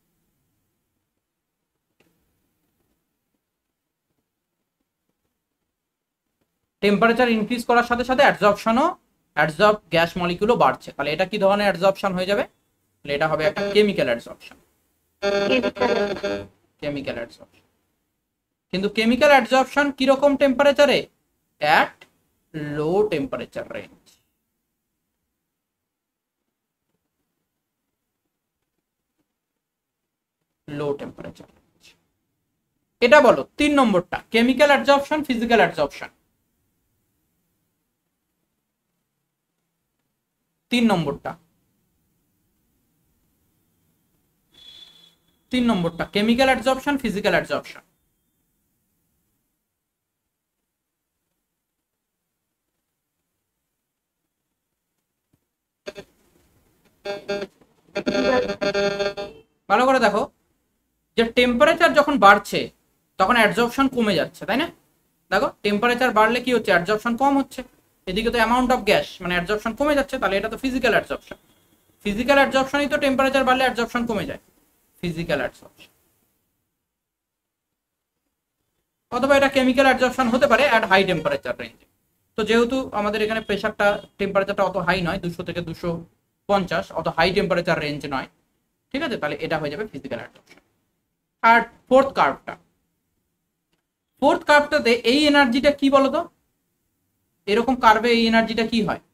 টেম্পারেচার ইনক্রিজ করার সাথে সাথে অ্যাডসর্ব গ্যাস মলিকিউলও বাড়ছে, তাহলে এটা কি ধরনের অ্যাডসর্পশন হয়ে যাবে? তাহলে এটা হবে একটা কেমিক্যাল অ্যাডসর্পশন। কেমিক্যাল অ্যাডসর্পশন। কিন্তু কেমিক্যাল অ্যাডসর্পশন কি রকম টেম্পারেচারে? At low temperature range. Low temperature range. এটা বলো 3 নম্বরটা, কেমিক্যাল অ্যাডসর্পশন, ফিজিক্যাল অ্যাডসর্পশন। 3 নম্বরটা, 3 নম্বরটা কেমিক্যাল অ্যাডসর্পশন, ফিজিক্যাল অ্যাডসর্পশন। ভালো করে দেখো, যে টেম্পারেচার যখন বাড়ছে তখন অ্যাডসর্পশন কমে যাচ্ছে, তাই না? দেখো টেম্পারেচার বাড়লে কি হচ্ছে? অ্যাডসর্পশন কম হচ্ছে। এদিকে তো অ্যামাউন্ট অফ গ্যাস, মানে অ্যাডসর্পশন কমে যাচ্ছে, তাহলে এটা তো ফিজিক্যাল অ্যাডসর্পশন। ফিজিক্যাল অ্যাডসর্পশনই তো টেম্পারেচার বাড়লে অ্যাডসর্পশন কমে যায়, ফিজিক্যাল অ্যাডসর্পশন। অথবা এটা কেমিক্যাল অ্যাডসর্পশন হতে পারে অ্যাট হাই টেম্পারেচার রেঞ্জে। তো যেহেতু আমাদের এখানে প্রেশারটা, টেম্পারেচারটা অত হাই নয়, 200 থেকে 250, অত হাই টেম্পারেচার রেঞ্জ নয়, ঠিক আছে, তাহলে এটা হয়ে যাবে ফিজিক্যাল অ্যাডসর্পশন। আর ফোর্থ কার্ভটাতে এই এনার্জিটা কি বলতো? এরকম কার্ভে এই এনার্জিটা কি হয়?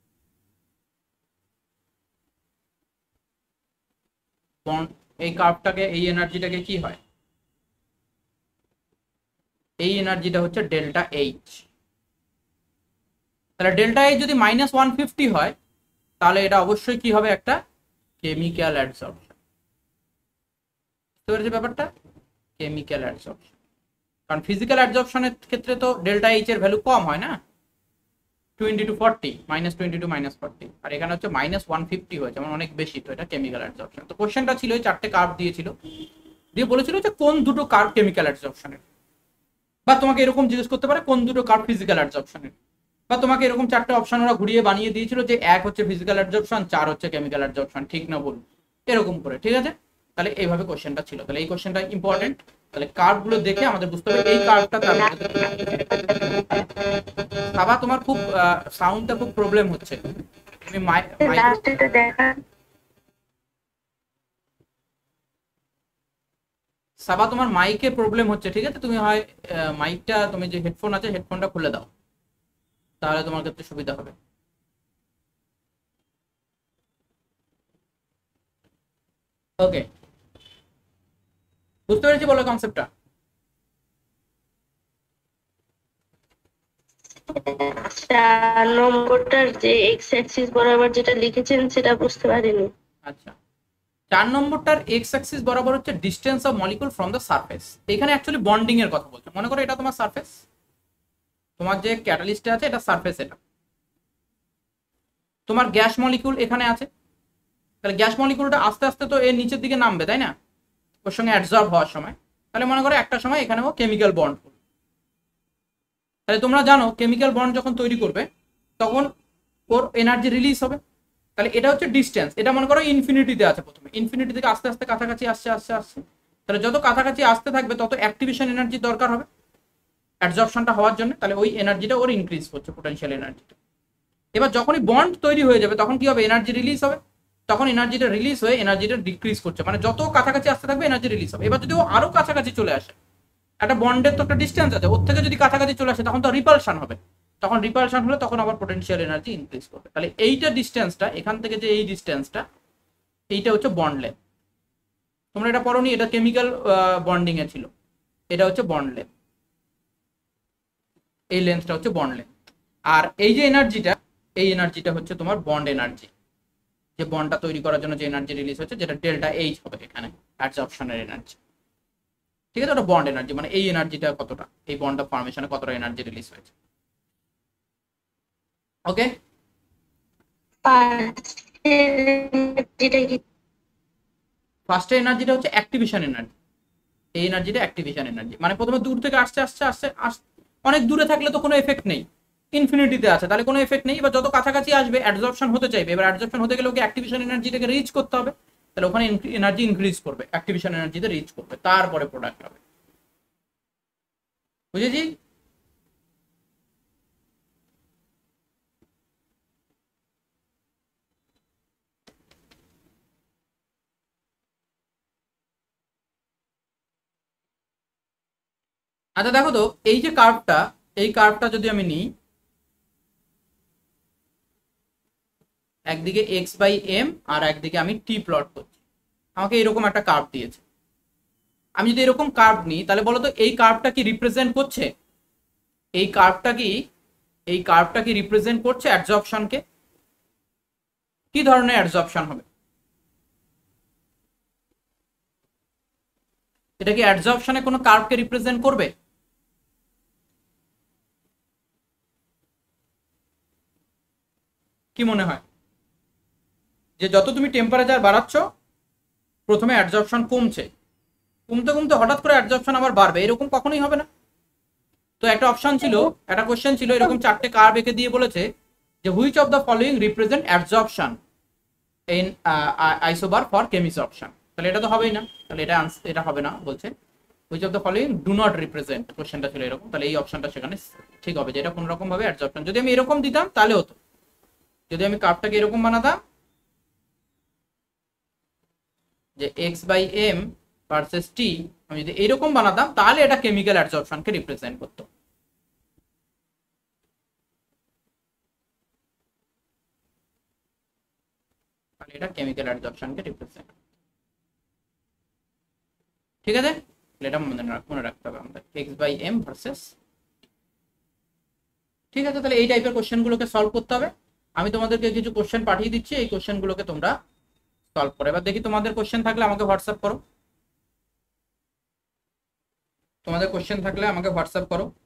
এই কার্ভটাকে, এই এনার্জিটাকে কি হয়? এই এনার্জিটা হচ্ছে ডেল্টা এইচ। তাহলে ডেল্টা এইচ যদি -150 হয়, তাহলে এটা অবশ্যই কি হবে? একটা কেমিক্যাল অ্যাডসর্পশন। বুঝতে পেরেছি ব্যাপারটা? Chemical adsorption. কারণ ফিজিক্যাল অ্যাডসর্পশনের ক্ষেত্রে তো ডেল্টা এইচ এর ভ্যালু কম হয় না, 20 to 40, -20 to -40, আর এখানে হচ্ছে -150 হয়েছে, মানে অনেক বেশি, তো এটা কেমিক্যাল অ্যাডসর্পশন। তো কোশ্চেনটা ছিল এই 4টে কার্ভ দিয়েছিল, দিয়ে বলেছিল যে কোন দুটো কার্ভ কেমিক্যাল অ্যাডসর্পশনের, বা তোমাকে এরকম জিজ্ঞেস করতে পারে কোন দুটো কার্ভ ফিজিক্যাল অ্যাডসর্পশনের, বা তোমাকে এরকম 4টে অপশন ওরা ঘুরিয়ে বানিয়ে দিয়েছিল যে 1 হচ্ছে ফিজিক্যাল অ্যাডসর্পশন, 4 হচ্ছে কেমিক্যাল অ্যাডসর্পশন, ঠিক না ভুল, এরকম করে, ঠিক আছে? তাহলে এইভাবে কোশ্চেনটা ছিল, তাহলে এই কোশ্চেনটা ইম্পর্টেন্ট। তাহলে কার্ভ গুলো দেখে আমাদের বুঝতে হবে এই কার্ভটা তার মধ্যে। সাবা তোমার খুব সাউন্ডটা খুব প্রবলেম হচ্ছে, তুমি লাস্টেটা দেখা। সাবা তোমার মাইকে প্রবলেম হচ্ছে, ঠিক আছে? তুমি হয় মাইকটা, তুমি যে হেডফোন আছে হেডফোনটা খুলে দাও, তাহলে তোমার ক্ষেত্রে সুবিধা হবে। ওকে, বুঝতে পেরেছি বলো কনসেপ্টটা? চার নম্বরটার যে এক্স অ্যাক্সিস বরাবর যেটা লিখেছেন সেটা বুঝতে পারিনি। আচ্ছা, 4 নম্বরটার এক্স অ্যাক্সিস বরাবর হচ্ছে distance of molecule from the surface. এখানে অ্যাকচুয়ালি বন্ডিং এর কথা বলছে। মনে করো এটা তোমার সারফেস, তোমার যে ক্যাটালিস্টে আছে এটা সারফেস, এটা তোমার গ্যাস মলিকুল এখানে আছে। তাহলে গ্যাস মলিকুলটা আস্তে আস্তে তো এর নিচের দিকে নামবে, তাই না, ওর সঙ্গে অ্যাডজর্ব হওয়ার সময়। তাহলে মনে করো একটা সময় এখানেও কেমিক্যাল বন্ড করবে। তাহলে তোমরা জানো কেমিক্যাল বন্ড যখন তৈরি করবে তখন ওর এনার্জি রিলিজ হবে। তাহলে এটা হচ্ছে ডিস্টেন্স। এটা মনে করো ইনফিনিটিতে আছে, প্রথমে ইনফিনিটি থেকে আস্তে আস্তে কাছাকাছি আসছে আসছে আসছে। তাহলে যত কাছাকাছি আসতে থাকবে তত অ্যাক্টিভেশন এনার্জি দরকার হবে অ্যাডজর্পশনটা হওয়ার জন্য। তাহলে ওই এনার্জিটা ওর ইনক্রিজ করছে, পোটেনশিয়াল এনার্জিটা। এবার যখনই বন্ড তৈরি হয়ে যাবে তখন কি হবে, এনার্জি রিলিজ হবে। তখন এনার্জিটা রিলিজ হয়ে এনার্জিটা ডিক্রিজ করছে, মানে যত কাছাকাছি আসতে থাকবে এনার্জি রিলিজ হবে। এবার যদি ও আরো কাছাকাছি চলে আসে, একটা বন্ডের তো একটা ডিস্টেন্স আছে, ওর থেকে যদি কাছাকাছি চলে আসে তখন তো রিপালশন হবে। তখন রিপালশন হলে তখন আবার পোটেনশিয়াল এনার্জি ইনক্রিজ করবে। তাহলে এইটা ডিস্টেন্সটা, এখান থেকে যে এই ডিস্টেন্সটা, এইটা হচ্ছে বন্ড লেন্থ। তোমরা এটা পড়োনি, এটা কেমিক্যাল বন্ডিং এ ছিল। এটা হচ্ছে বন্ড লেন্থ, এই লেন্থটা হচ্ছে বন্ড লেন্থ। আর এই যে এনার্জিটা, এই এনার্জিটা হচ্ছে তোমার বন্ড এনার্জি, যে বন্ডটা তৈরি করার জন্য যে এনার্জি রিলিজ হচ্ছে, যেটা ডেল্টা এইচ হবে এখানে অ্যাডসর্পশনের এনার্জি। ঠিক আছে, ওটা বন্ড এনার্জি, মানে এই এনার্জিটা কতটা, এই বন্ড অফ ফর্মেশনে কতটা এনার্জি রিলিজ হয়েছে। ওকে, ফার্স্টের এনার্জিটা হচ্ছে অ্যাক্টিভেশন এনার্জি। এই এনার্জিটা অ্যাক্টিভেশন এনার্জি, মানে প্রথমে দূর থেকে আসছে আসছে আসছে আসছে। অনেক দূরে থাকলে তো কোনো এফেক্ট নেই, ইনফিনিটিতে আছে তাহলে কোনো এফেক্ট নেই। এবার যত কাছাকাছি আসবে অ্যাডজর্পশন হতে চাইবে। এবার অ্যাডজর্পশন হতে গেলে ওকে অ্যাক্টিভেশন এনার্জিটাকে রিচ করতে হবে। তাহলে ওখানে এনার্জি ইনক্রিজ করবে, অ্যাক্টিভেশন এনার্জিতে রিচ করবে, তারপরে প্রোডাক্ট হবে। বুঝেছি? আচ্ছা দেখো তো, এই যে কার্ভটা, এই কার্ভটা যদি আমি নিই, একদিকে এক্স বাই এম আর একদিকে আমি টি প্লট করছি, আমাকে এরকম একটা কার্ভ দিয়েছে। আমি যদি এরকম কার্ভ নিই তাহলে বলো তো এই কার্ভটা কি রিপ্রেজেন্ট করছে, এই কার্ভটা কি, এই কার্ভটা কি রিপ্রেজেন্ট করছে অ্যাডজর্পশনকে? কি ধরনের অ্যাডজর্পশন হবে? এটা কি অ্যাডজর্পশনে কোনো কার্ভকে রিপ্রেজেন্ট করবে? কি মনে হয় যে যত তুমি টেম্পারেচার বাড়াচ্ছ প্রথমে অ্যাডজর্পশন কমছে, কমতে কমতে হঠাৎ করে অ্যাডজর্পশন আবার বাড়বে, এরকম কখনোই হবে না। তো একটা অপশন ছিল, একটা কোশ্চেন ছিল, এরকম চারটে কার্ভ এঁকে দিয়ে বলেছে যে which of the following represent adsorption in isobar for chemisorption. তাহলে এটা তো হবেই না, তাহলে এটা হবে না। বলছে which of the following do not represent, কোশ্চেনটা ছিল এরকম। তাহলে এই অপশনটা সেখানে ঠিক হবে, যে এটা কোন রকম ভাবে অ্যাডজর্পশন। যদি আমি এরকম দিতাম তাহলে হতো, যদি আমি কার্ভটাকে এরকম বানাতাম যে X by M versus T, আমি যদি এরকম বানাতাম তাহলে এটা কেমিক্যাল অ্যাডজর্পশনকে রিপ্রেজেন্ট করতো। তাহলে এটা কেমিক্যাল অ্যাডজর্পশনকে রিপ্রেজেন্ট, ঠিক আছে? এটা মনে রাখতে হবে আমাদের, এক্স বাই এম ভার্সেস। ঠিক আছে, তাহলে এই টাইপের কোশ্চেন গুলোকে সলভ করতে হবে। আমি তোমাদেরকে কিছু কোশ্চেন পাঠিয়ে দিচ্ছি, এই কোশ্চেন গুলোকে তোমরা সলভ করো। এবার দেখি তোমাদের কোশ্চেন থাকলে আমাকে হোয়াটসঅ্যাপ করো, তোমাদের কোশ্চেন থাকলে আমাকে হোয়াটসঅ্যাপ করো।